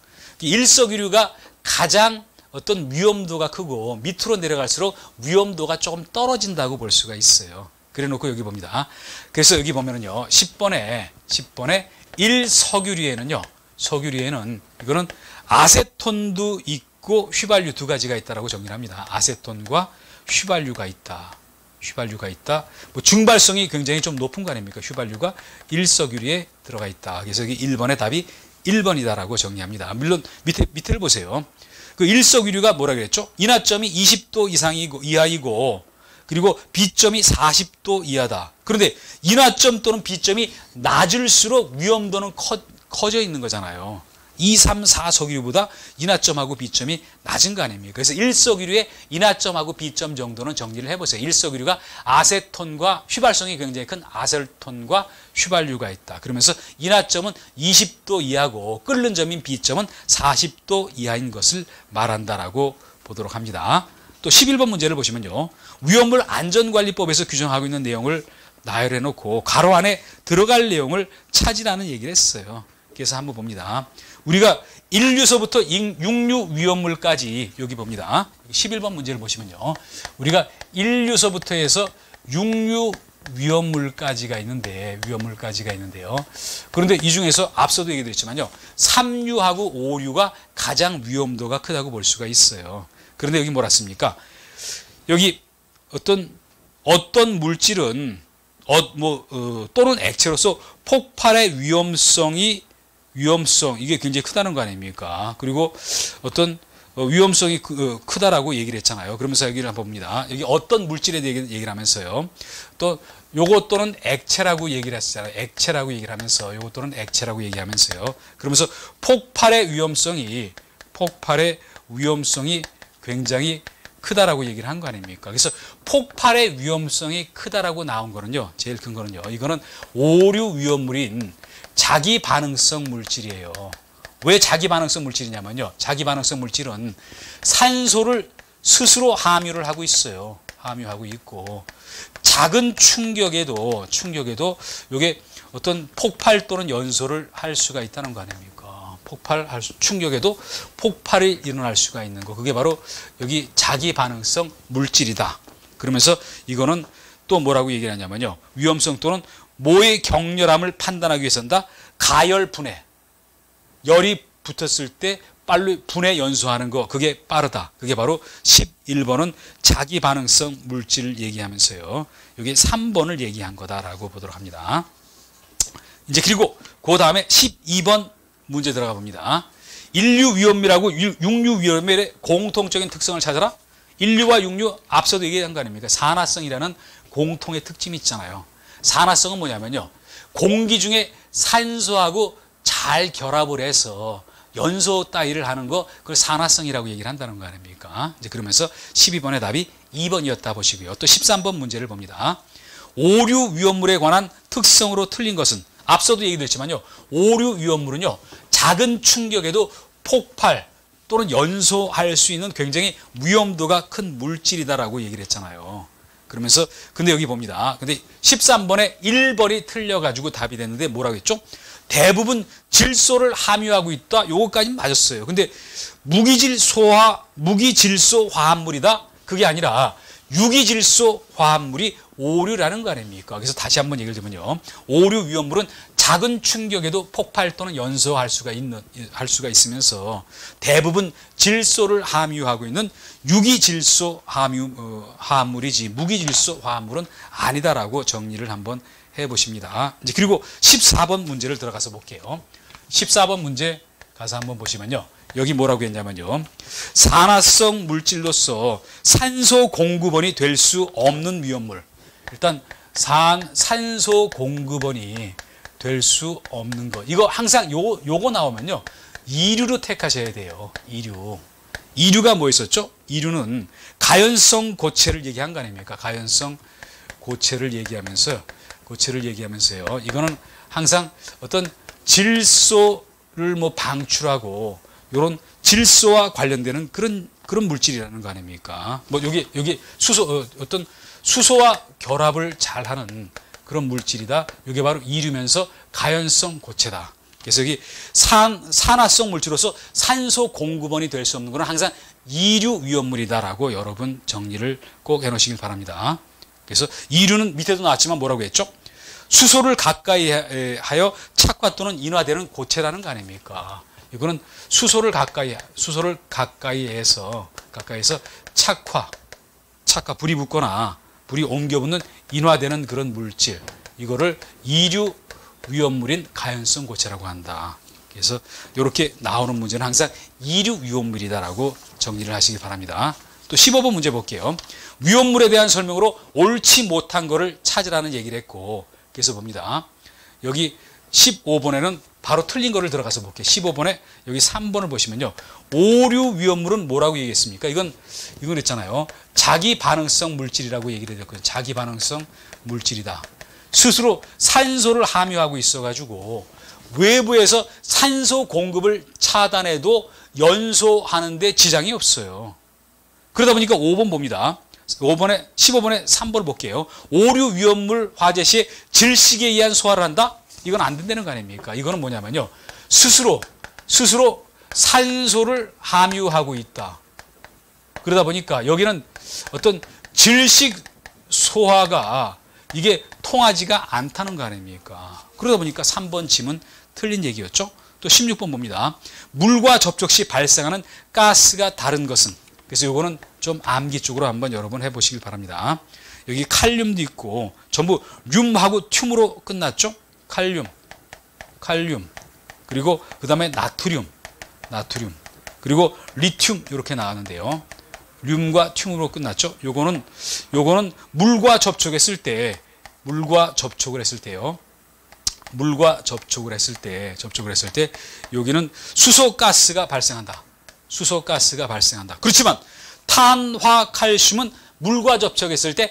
1석유류가 가장 어떤 위험도가 크고 밑으로 내려갈수록 위험도가 조금 떨어진다고 볼 수가 있어요. 그래 놓고 여기 봅니다. 그래서 여기 보면은요. 10번에 1석유류에는요. 석유류에는 이거는 아세톤도 있고 휘발유 두 가지가 있다라고 정리를 합니다. 아세톤과 휘발유가 있다. 휘발유가 있다. 뭐 증발성이 굉장히 좀 높은 거 아닙니까? 휘발유가 1석유류에 들어가 있다. 그래서 여기 1번의 답이 1번이다라고 정리합니다. 물론 밑에를 보세요. 그 1석유류가 뭐라 그랬죠? 인하점이 20도 이하이고 그리고 B점이 40도 이하다. 그런데 인하점 또는 B점이 낮을수록 위험도는 커져 있는 거잖아요. 2, 3, 4석유류보다 인하점하고 B점이 낮은 거 아닙니까? 그래서 1석유류의 인하점하고 B점 정도는 정리를 해보세요. 1석유류가 아세톤과 휘발성이 굉장히 큰 아세톤과 휘발유가 있다. 그러면서 인하점은 20도 이하고 끓는 점인 B점은 40도 이하인 것을 말한다라고 보도록 합니다. 또 11번 문제를 보시면요. 위험물 안전관리법에서 규정하고 있는 내용을 나열해 놓고 가로 안에 들어갈 내용을 찾으라는 얘기를 했어요. 그래서 한번 봅니다. 우리가 1유서부터 6류 위험물까지 여기 봅니다. 11번 문제를 보시면요. 우리가 1유서부터 해서 6류 위험물까지가 있는데요. 그런데 이 중에서 앞서도 얘기드렸지만요. 3류하고 5류가 가장 위험도가 크다고 볼 수가 있어요. 그런데 여기 뭐라 씁니까? 여기 어떤 물질은 또는 액체로서 폭발의 위험성 이게 굉장히 크다는 거 아닙니까? 그리고 어떤 위험성이 크다라고 얘기를 했잖아요. 그러면서 여기를 한번 봅니다. 여기 어떤 물질에 대해 얘기를 하면서요. 또 요것 또는 액체라고 얘기를 했잖아요. 액체라고 얘기를 하면서 요것 또는 액체라고 얘기하면서요. 그러면서 폭발의 위험성이 굉장히 크다라고 얘기를 한 거 아닙니까? 그래서 폭발의 위험성이 크다라고 나온 거는요. 제일 큰 거는요. 이거는 오류 위험물인 자기 반응성 물질이에요. 왜 자기 반응성 물질이냐면요. 자기 반응성 물질은 산소를 스스로 함유를 하고 있어요. 함유하고 있고 작은 충격에도 이게 어떤 폭발 또는 연소를 할 수가 있다는 거 아닙니까? 충격에도 폭발이 일어날 수가 있는 거. 그게 바로 여기 자기 반응성 물질이다. 그러면서 이거는 또 뭐라고 얘기를 하냐면요. 위험성 또는 모의 격렬함을 판단하기 위해서는 가열 분해. 열이 붙었을 때 빨리 분해 연소하는 거. 그게 빠르다. 그게 바로 11번은 자기 반응성 물질을 얘기하면서요. 여기 3번을 얘기한 거다라고 보도록 합니다. 이제 그리고 그 다음에 12번 문제 들어가 봅니다. 인류 위험물하고 6류 위험물의 공통적인 특성을 찾아라. 인류와 6류 앞서도 얘기한 거 아닙니까? 산화성이라는 공통의 특징이 있잖아요. 산화성은 뭐냐면요. 공기 중에 산소하고 잘 결합을 해서 연소 따위를 하는 거, 그걸 산화성이라고 얘기를 한다는 거 아닙니까? 이제 그러면서 12번의 답이 2번이었다 보시고요. 또 13번 문제를 봅니다. 오류 위험물에 관한 특성으로 틀린 것은 앞서도 얘기했지만요. 오류 위험물은요. 작은 충격에도 폭발 또는 연소할 수 있는 굉장히 위험도가 큰 물질이다라고 얘기를 했잖아요. 그러면서 근데 여기 봅니다. 근데 13번에 1번이 틀려가지고 답이 됐는데 뭐라고 했죠? 대부분 질소를 함유하고 있다. 요거까지는 맞았어요. 근데 무기질소 화합물이다. 그게 아니라 유기질소 화합물이 오류라는 거 아닙니까? 그래서 다시 한번 얘기를 드리면요. 오류 위험물은 작은 충격에도 폭발 또는 연소할 수가 있으면서 대부분 질소를 함유하고 있는 유기질소 화합물이지 무기질소 화합물은 아니다라고 정리를 한번 해보십니다. 이제 그리고 14번 문제를 들어가서 볼게요. 14번 문제 가서 한번 보시면요. 여기 뭐라고 했냐면요. 산화성 물질로서 산소 공급원이 될 수 없는 위험물. 일단 산소 공급원이 될 수 없는 것. 이거 항상 요거 나오면요. 2류로 택하셔야 돼요. 2류. 2류가 뭐 있었죠? 2류는 가연성 고체를 얘기한 거 아닙니까? 가연성 고체를 얘기하면서요. 이거는 항상 어떤 질소를 방출하고 이런 질소와 관련되는 그런 물질이라는 거 아닙니까? 뭐 여기 어떤 수소와 결합을 잘하는 그런 물질이다. 이게 바로 이류면서 가연성 고체다. 그래서 여기 산화성 물질로서 산소 공급원이 될 수 없는 것은 항상 이류 위험물이다라고 여러분 정리를 꼭 해놓으시길 바랍니다. 그래서 이류는 밑에도 나왔지만 뭐라고 했죠? 수소를 가까이 하여 착화 또는 인화되는 고체라는 거 아닙니까? 이거는 수소를 가까이해서 착화, 불이 붙거나 불이 옮겨 붙는 인화되는 그런 물질, 이거를 이류 위험물인 가연성 고체라고 한다. 그래서 이렇게 나오는 문제는 항상 이류 위험물이다라고 정리를 하시기 바랍니다. 또 15번 문제 볼게요. 위험물에 대한 설명으로 옳지 못한 거를 찾으라는 얘기를 했고, 그래서 봅니다. 여기 15번에는 바로 틀린 거를 들어가서 볼게요. 15번에 여기 3번을 보시면요. 오류 위험물은 뭐라고 얘기했습니까? 이건 있잖아요. 자기 반응성 물질이라고 얘기를 했거든요. 자기 반응성 물질이다. 스스로 산소를 함유하고 있어가지고 외부에서 산소 공급을 차단해도 연소하는 데 지장이 없어요. 그러다 보니까 5번 봅니다. 15번에 3번을 볼게요. 오류 위험물 화재 시에 질식에 의한 소화를 한다? 이건 안 된다는 거 아닙니까? 이거는 뭐냐면요. 스스로 산소를 함유하고 있다. 그러다 보니까 여기는 어떤 질식 소화가 이게 통하지가 않다는 거 아닙니까? 그러다 보니까 3번 짐은 틀린 얘기였죠. 또 16번 봅니다. 물과 접촉 시 발생하는 가스가 다른 것은, 그래서 요거는 좀 암기 쪽으로 한번 여러 번 해보시길 바랍니다. 여기 칼륨도 있고 전부 륨하고 튬으로 끝났죠. 칼륨, 그리고 그 다음에 나트륨, 그리고 리튬 이렇게 나왔는데요. 륨과 튬으로 끝났죠. 요거는 물과 접촉을 했을 때 여기는 수소가스가 발생한다. 그렇지만 탄화칼슘은 물과 접촉했을 때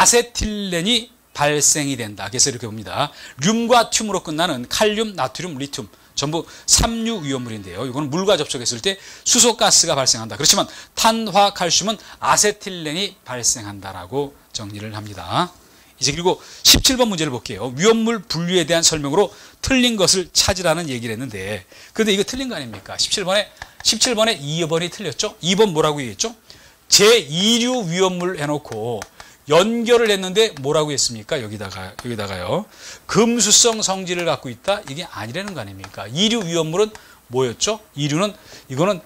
아세틸렌이 발생이 된다. 그래서 이렇게 봅니다. 륨과 튬으로 끝나는 칼륨, 나트륨, 리튬 전부 삼류 위험물인데요. 이거는 물과 접촉했을 때 수소가스가 발생한다. 그렇지만 탄화칼슘은 아세틸렌이 발생한다라고 정리를 합니다. 이제 그리고 17번 문제를 볼게요. 위험물 분류에 대한 설명으로 틀린 것을 찾으라는 얘기를 했는데, 그런데 이거 틀린 거 아닙니까? 17번에 2번이 틀렸죠? 2번 뭐라고 얘기했죠? 제2류 위험물 해놓고 연결을 했는데 뭐라고 했습니까? 여기다가요. 금수성 성질을 갖고 있다? 이게 아니라는 거 아닙니까? 2류 위험물은 뭐였죠? 2류는 이거는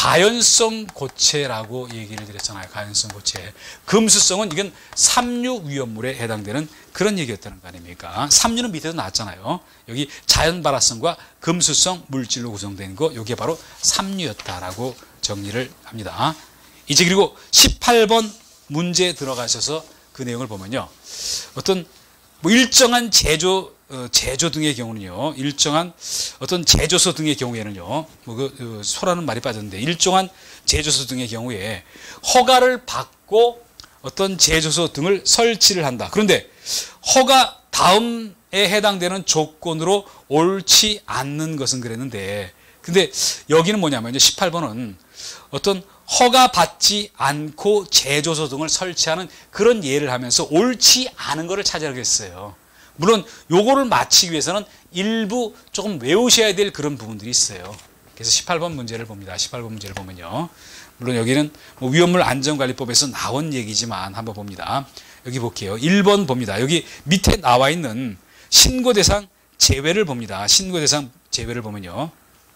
가연성 고체라고 얘기를 드렸잖아요. 가연성 고체. 금수성은 이건 3류 위험물에 해당되는 그런 얘기였다는 거 아닙니까? 3류는 밑에도 나왔잖아요. 여기 자연발화성과 금수성 물질로 구성된 거, 이게 바로 3류였다라고 정리를 합니다. 이제 그리고 18번 문제에 들어가셔서 그 내용을 보면요. 어떤 일정한 제조 등의 경우는요. 일정한 어떤 제조소 등의 경우에는요. 소라는 말이 빠졌는데, 일정한 제조소 등의 경우에 허가를 받고 어떤 제조소 등을 설치를 한다. 그런데 허가 다음에 해당되는 조건으로 옳지 않는 것은 그랬는데, 근데 여기는 뭐냐면요. 18번은 어떤 허가받지 않고 제조소 등을 설치하는 그런 예를 하면서 옳지 않은 것을 찾으라고 했어요. 물론 요거를 맞히기 위해서는 일부 조금 외우셔야 될 그런 부분들이 있어요. 그래서 18번 문제를 봅니다. 18번 문제를 보면요. 물론 여기는 위험물 안전관리법에서 나온 얘기지만 한번 봅니다. 여기 볼게요. 1번 봅니다. 여기 밑에 나와 있는 신고대상 제외를 봅니다. 신고대상 제외를 보면요.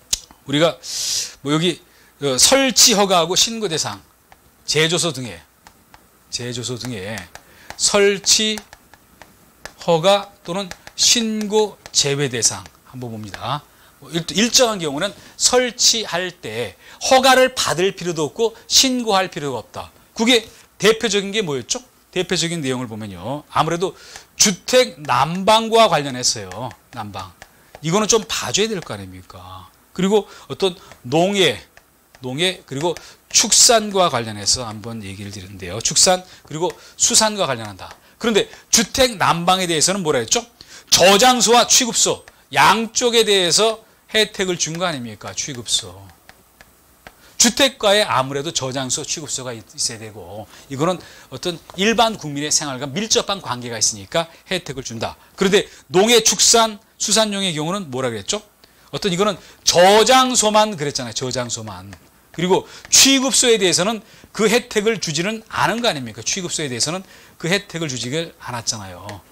우리가 여기 설치 허가하고 신고 대상, 제조소 등에 설치 허가 또는 신고 제외 대상 한번 봅니다. 일정한 경우는 설치할 때 허가를 받을 필요도 없고 신고할 필요가 없다. 그게 대표적인 게 뭐였죠? 대표적인 내용을 보면요. 아무래도 주택 난방과 관련해서요. 난방. 이거는 좀 봐줘야 될 거 아닙니까? 그리고 어떤 농해 그리고 축산과 관련해서 한번 얘기를 드렸는데요. 축산 그리고 수산과 관련한다. 그런데 주택 난방에 대해서는 뭐라 했죠? 저장소와 취급소 양쪽에 대해서 혜택을 준 거 아닙니까? 취급소. 주택가에 아무래도 저장소, 취급소가 있어야 되고, 이거는 어떤 일반 국민의 생활과 밀접한 관계가 있으니까 혜택을 준다. 그런데 농해, 축산, 수산용의 경우는 뭐라 그랬죠? 어떤 이거는 저장소만 그랬잖아요. 저장소만. 그리고 취급소에 대해서는 그 혜택을 주지는 않은 거 아닙니까? 취급소에 대해서는 그 혜택을 주지를 않았잖아요.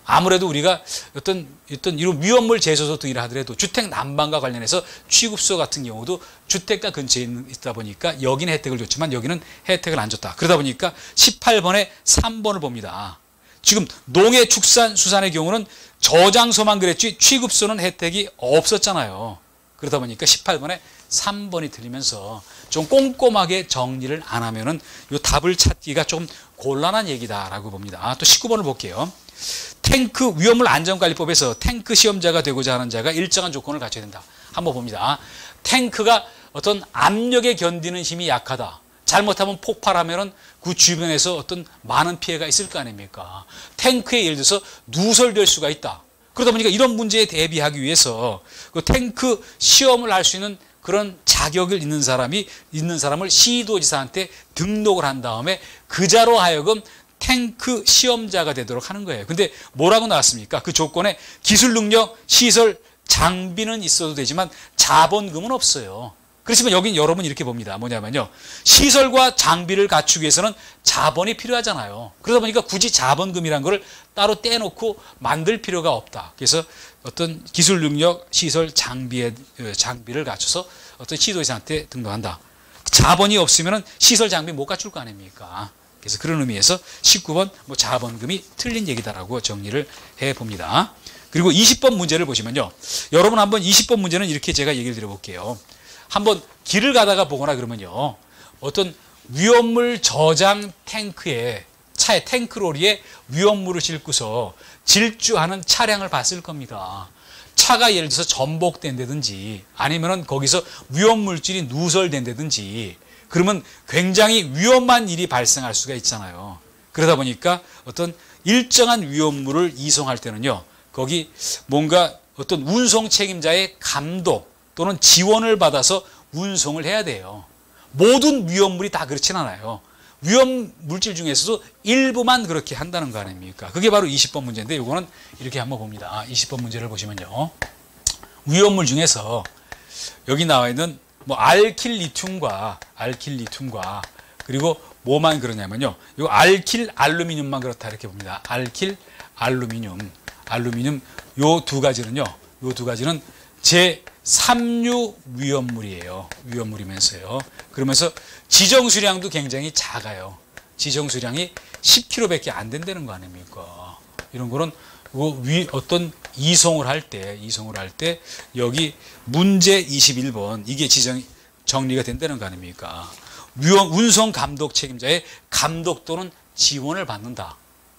아무래도 우리가 어떤 이런 위험물 제조소 등이라 하더라도 주택 난방과 관련해서 취급소 같은 경우도 주택가 근처에 있다 보니까 여기는 혜택을 줬지만 여기는 혜택을 안 줬다. 그러다 보니까 18번에 3번을 봅니다. 지금 농해 축산 수산의 경우는 저장소만 그랬지 취급소는 혜택이 없었잖아요. 그러다 보니까 18번에 3번이 틀리면서 좀 꼼꼼하게 정리를 안 하면은 이 답을 찾기가 좀 곤란한 얘기다라고 봅니다. 또 19번을 볼게요. 탱크 위험물 안전관리법에서 탱크 시험자가 되고자 하는 자가 일정한 조건을 갖춰야 된다. 한번 봅니다. 탱크가 어떤 압력에 견디는 힘이 약하다. 잘못하면 폭발하면은 그 주변에서 어떤 많은 피해가 있을 거 아닙니까? 탱크에 예를 들어서 누설될 수가 있다. 그러다 보니까 이런 문제에 대비하기 위해서 그 탱크 시험을 할 수 있는 그런 자격을 있는 사람을 시도지사한테 등록을 한 다음에 그자로 하여금 탱크 시험자가 되도록 하는 거예요. 근데 뭐라고 나왔습니까? 그 조건에 기술 능력, 시설, 장비는 있어도 되지만 자본금은 없어요. 그렇지만 여긴 여러분 이렇게 봅니다. 뭐냐면요. 시설과 장비를 갖추기 위해서는 자본이 필요하잖아요. 그러다 보니까 굳이 자본금이라는 걸 따로 떼놓고 만들 필요가 없다. 그래서 어떤 기술 능력, 시설, 장비를 갖춰서 어떤 시도지사한테 등록한다. 자본이 없으면 시설, 장비 못 갖출 거 아닙니까? 그래서 그런 의미에서 19번 뭐 자본금이 틀린 얘기다라고 정리를 해봅니다. 그리고 20번 문제를 보시면요. 여러분 한번 20번 문제는 이렇게 제가 얘기를 드려볼게요. 한번 길을 가다가 보거나 그러면요. 어떤 위험물 저장 탱크에 차에 탱크로리에 위험물을 싣고서 질주하는 차량을 봤을 겁니다. 차가 예를 들어서 전복된다든지 아니면은 거기서 위험물질이 누설된다든지 그러면 굉장히 위험한 일이 발생할 수가 있잖아요. 그러다 보니까 어떤 일정한 위험물을 이송할 때는요. 거기 뭔가 어떤 운송 책임자의 감독 또는 지원을 받아서 운송을 해야 돼요. 모든 위험물이 다 그렇진 않아요. 위험 물질 중에서도 일부만 그렇게 한다는 거 아닙니까? 그게 바로 20번 문제인데 이거는 이렇게 한번 봅니다. 20번 문제를 보시면요. 위험물 중에서 여기 나와 있는 뭐 알킬리튬과 그리고 뭐만 그러냐면요. 이 알킬 알루미늄만 그렇다 이렇게 봅니다. 알킬 알루미늄 요 두 가지는요. 요 두 가지는 제3류 위험물이에요. 위험물이면서요. 그러면서 지정 수량도 굉장히 작아요. 지정 수량이 10kg밖에 안 된다는 거 아닙니까? 이런 거는 어떤 이송을 할 때 여기 문제 21번 이게 정리가 된다는 거 아닙니까? 운송 감독 책임자의 감독 또는 지원을 받는다.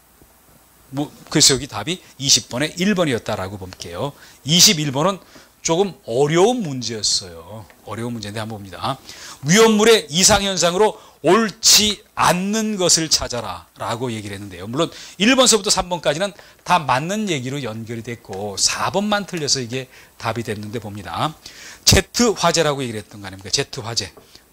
그래서 여기 답이 20번에 1번이었다라고 볼게요. 21번은 조금 어려운 문제였어요. 어려운 문제인데 한번 봅니다. 위험물의 이상현상으로 옳지 않는 것을 찾아라 라고 얘기를 했는데요. 물론 1번서부터 3번까지는 다 맞는 얘기로 연결이 됐고 4번만 틀려서 이게 답이 됐는데 봅니다. Z화재라고 얘기를 했던 거 아닙니까? Z화재.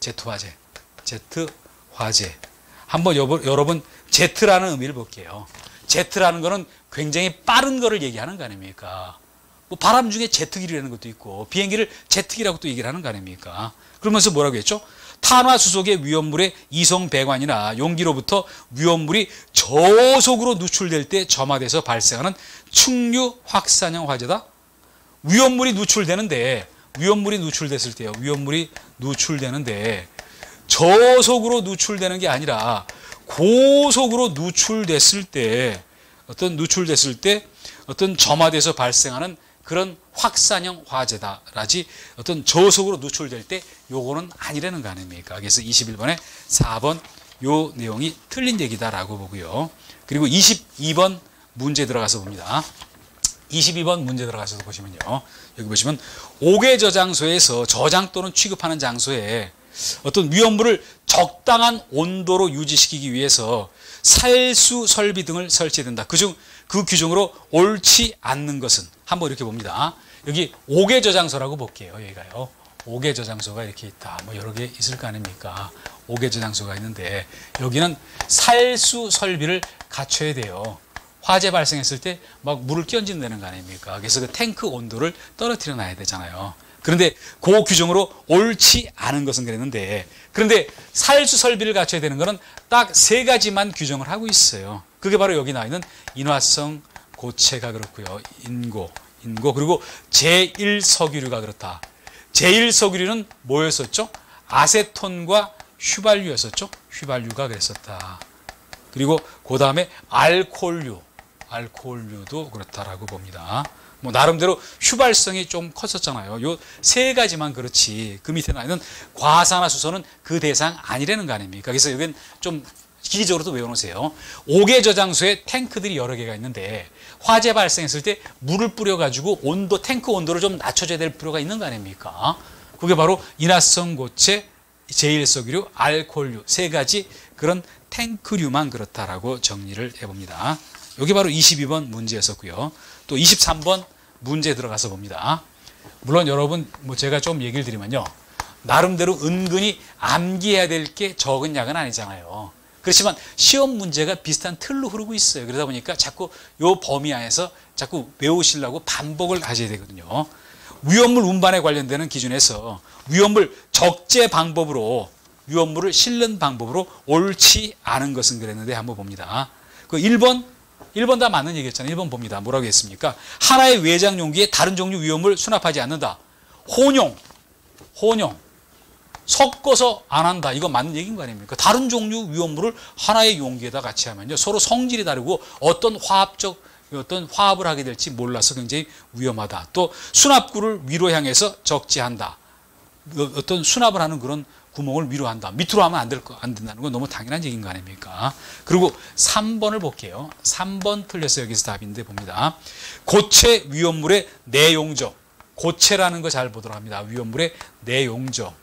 한번 여러분 Z라는 의미를 볼게요. Z라는 거는 굉장히 빠른 거를 얘기하는 거 아닙니까? 뭐 바람 중에 제트기라는 것도 있고 비행기를 제트기라고 또 얘기를 하는 거 아닙니까? 그러면서 뭐라고 했죠? 탄화수소의 위험물의 이송 배관이나 용기로부터 위험물이 저속으로 누출될 때 점화돼서 발생하는 충류 확산형 화재다. 위험물이 누출되는데 저속으로 누출되는 게 아니라 고속으로 누출됐을 때 어떤 점화돼서 발생하는 그런 확산형 화재다라지 어떤 저속으로 누출될 때 요거는 아니라는 거 아닙니까? 그래서 21번에 4번 요 내용이 틀린 얘기다라고 보고요. 그리고 22번 문제 들어가서 봅니다. 22번 문제 들어가서 보시면요. 여기 보시면 5개 저장소에서 저장 또는 취급하는 장소에 어떤 위험물을 적당한 온도로 유지시키기 위해서 살수 설비 등을 설치된다. 그 규정으로 옳지 않는 것은 한번 이렇게 봅니다. 여기 5개 저장소라고 볼게요. 여기가요. 5개 저장소가 이렇게 있다. 뭐 여러 개 있을 거 아닙니까? 5개 저장소가 있는데 여기는 살수 설비를 갖춰야 돼요. 화재 발생했을 때 막 물을 끼얹는다는 거 아닙니까? 그래서 그 탱크 온도를 떨어뜨려 놔야 되잖아요. 그런데 그 규정으로 옳지 않은 것은 그랬는데 그런데 살수 설비를 갖춰야 되는 것은 딱 3가지만 규정을 하고 있어요. 그게 바로 여기 나와 있는 인화성, 고체가 그렇고요. 인고 그리고 제1석유류가 그렇다. 제1석유류는 뭐였었죠? 아세톤과 휘발유였었죠. 휘발유가 그랬었다. 그리고 그 다음에 알코올류도 그렇다라고 봅니다. 뭐 나름대로 휘발성이 좀 컸었잖아요. 요 세 가지만 그렇지 그 밑에 나있는 과산화수소는 그 대상 아니라는 거 아닙니까? 그래서 여기는 좀 기기적으로도 외워놓으세요. 5개 저장소에 탱크들이 여러 개가 있는데 화재 발생했을 때 물을 뿌려가지고 탱크 온도를 좀 낮춰줘야 될 필요가 있는 거 아닙니까? 그게 바로 인화성 고체, 제1석유류, 알코올류 세 가지 그런 탱크류만 그렇다라고 정리를 해봅니다. 여기 바로 22번 문제였었고요. 또 23번 문제 들어가서 봅니다. 물론 여러분 제가 좀 얘기를 드리면요. 나름대로 은근히 암기해야 될 게 적은 양은 아니잖아요. 그렇지만 시험 문제가 비슷한 틀로 흐르고 있어요. 그러다 보니까 자꾸 요 범위 안에서 자꾸 외우시려고 반복을 하셔야 되거든요. 위험물 운반에 관련되는 기준에서 위험물 적재 방법으로 위험물을 실는 방법으로 옳지 않은 것은 그랬는데 한번 봅니다. 그 1번 다 맞는 얘기였잖아요. 1번 봅니다. 뭐라고 했습니까? 하나의 외장 용기에 다른 종류 위험을 수납하지 않는다. 혼용 섞어서 안 한다. 이거 맞는 얘기인 거 아닙니까? 다른 종류 위험물을 하나의 용기에다 같이 하면요. 서로 성질이 다르고 어떤 화합을 하게 될지 몰라서 굉장히 위험하다. 또 수납구를 위로 향해서 적재한다. 어떤 수납을 하는 그런 구멍을 위로 한다. 밑으로 하면 안 된다는 건 너무 당연한 얘기인 거 아닙니까? 그리고 3번을 볼게요. 3번 틀렸어요. 여기서 답인데 봅니다. 고체 위험물의 내용적. 고체라는 거 잘 보도록 합니다. 위험물의 내용적.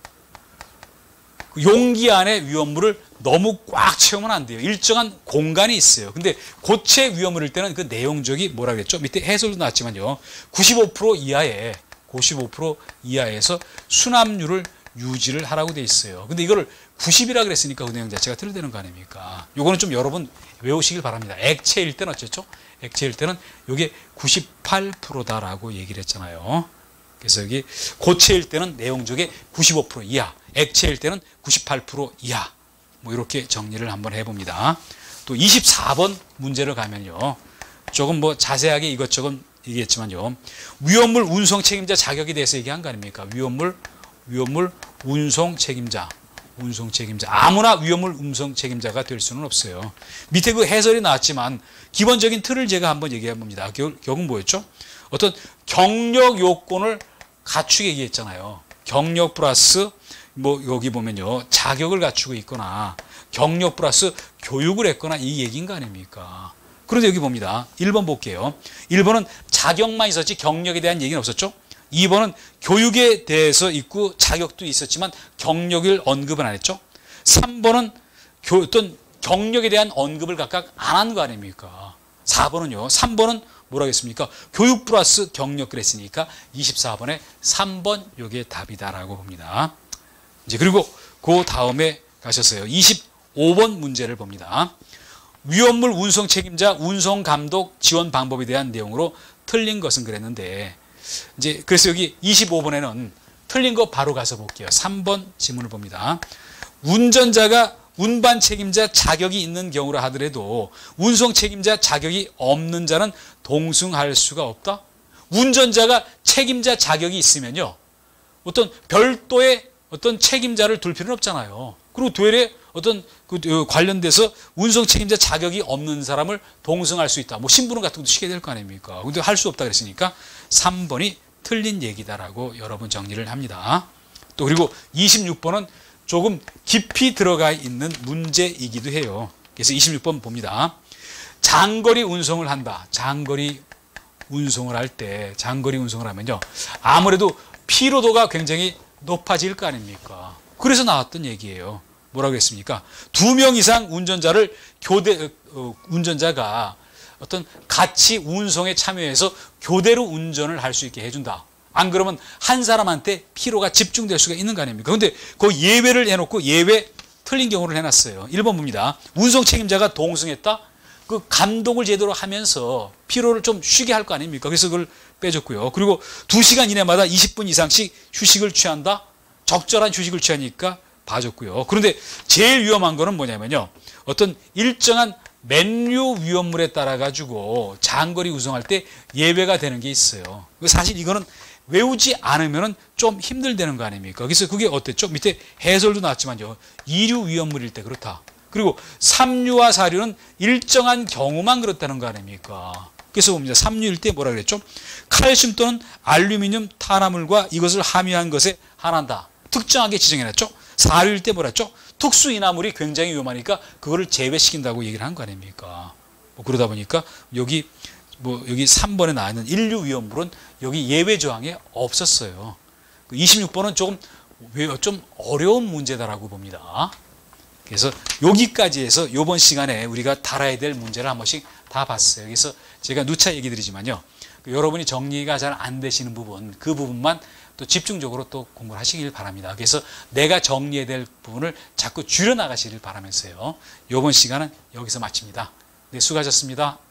용기 안에 위험물을 너무 꽉 채우면 안 돼요. 일정한 공간이 있어요. 근데 고체 위험물일 때는 그 내용적이 뭐라 그랬죠? 밑에 해설도 나왔지만요. 95% 이하에서 수납률을 유지를 하라고 돼 있어요. 근데 이거를 90이라 그랬으니까 그 내용 자체가 틀리다는 거 아닙니까? 요거는 좀 여러분 외우시길 바랍니다. 액체일 때는 어쨌죠? 액체일 때는 이게 98%다라고 얘기를 했잖아요. 그래서 여기 고체일 때는 내용적의 95% 이하, 액체일 때는 98% 이하. 뭐 이렇게 정리를 한번 해봅니다. 또 24번 문제를 가면요. 조금 자세하게 이것저것 얘기했지만요. 위험물 운송 책임자 자격에 대해서 얘기한 거 아닙니까? 위험물 운송 책임자. 아무나 위험물 운송 책임자가 될 수는 없어요. 밑에 그 해설이 나왔지만 기본적인 틀을 제가 한번 얘기해 봅니다. 결국 뭐였죠? 어떤 경력 요건을 갖추게 얘기했잖아요. 경력 플러스 여기 보면요. 자격을 갖추고 있거나 경력 플러스 교육을 했거나 이 얘기인 거 아닙니까? 그런데 여기 봅니다. 1번 볼게요. 1번은 자격만 있었지 경력에 대한 얘기는 없었죠? 2번은 교육에 대해서 있고 자격도 있었지만 경력을 언급은 안 했죠? 3번은 어떤 경력에 대한 언급을 각각 안 한 거 아닙니까? 4번은요. 3번은 뭐라고 했습니까? 교육 플러스 경력 그랬으니까 24번에 3번 요게 답이다라고 봅니다. 이제 그리고 그 다음에 가셨어요. 25번 문제를 봅니다. 위험물 운송 책임자 운송 감독 지원 방법에 대한 내용으로 틀린 것은 그랬는데 이제 그래서 여기 25번에는 틀린 거 바로 가서 볼게요. 3번 지문을 봅니다. 운전자가 운반 책임자 자격이 있는 경우라 하더라도 운송 책임자 자격이 없는 자는 동승할 수가 없다. 운전자가 책임자 자격이 있으면요. 어떤 별도의 어떤 책임자를 둘 필요는 없잖아요. 그리고 도일에 어떤 관련돼서 운송 책임자 자격이 없는 사람을 동승할 수 있다. 신분증 같은 것도 시켜야 될 거 아닙니까? 근데 할 수 없다 그랬으니까 3번이 틀린 얘기다라고 여러분 정리를 합니다. 또 그리고 26번은 조금 깊이 들어가 있는 문제이기도 해요. 그래서 26번 봅니다. 장거리 운송을 한다. 장거리 운송을 할 때, 장거리 운송을 하면요. 아무래도 피로도가 굉장히 높아질 거 아닙니까? 그래서 나왔던 얘기예요. 뭐라고 했습니까? 2명 이상 운전자가 어떤 같이 운송에 참여해서 교대로 운전을 할 수 있게 해준다. 안 그러면 한 사람한테 피로가 집중될 수가 있는 거 아닙니까? 근데 그 예외를 해놓고 예외 틀린 경우를 해놨어요. 1번 봅니다. 운송 책임자가 동승했다? 그 감독을 제대로 하면서 피로를 좀 쉬게 할 거 아닙니까? 그래서 그걸 빼줬고요. 그리고 2시간 이내마다 20분 이상씩 휴식을 취한다? 적절한 휴식을 취하니까 봐줬고요. 그런데 제일 위험한 거는 뭐냐면요. 어떤 일정한 맨류 위험물에 따라 가지고 장거리 운송할 때 예외가 되는 게 있어요. 사실 이거는 외우지 않으면 좀 힘들다는 거 아닙니까? 그래서 그게 어땠죠? 밑에 해설도 나왔지만요. 2류 위험물일 때 그렇다. 그리고 3류와 4류는 일정한 경우만 그렇다는 거 아닙니까? 그래서 봅니다. 3류일 때 뭐라 그랬죠? 칼슘 또는 알루미늄, 탄화물과 이것을 함유한 것에 한한다. 특정하게 지정해놨죠? 4류일 때 뭐라 했죠? 특수 인화물이 굉장히 위험하니까 그거를 제외시킨다고 얘기를 한 거 아닙니까? 뭐 그러다 보니까 여기 3번에 나와 있는 1류 위험물은 여기 예외 조항에 없었어요. 26번은 좀 어려운 문제다라고 봅니다. 그래서 여기까지 해서 이번 시간에 우리가 다뤄야 될 문제를 한 번씩 다 봤어요. 그래서 제가 누차 얘기 드리지만요. 여러분이 정리가 잘 안 되시는 부분, 그 부분만 또 집중적으로 또 공부를 하시길 바랍니다. 그래서 내가 정리해야 될 부분을 자꾸 줄여나가시길 바라면서요. 이번 시간은 여기서 마칩니다. 네, 수고하셨습니다.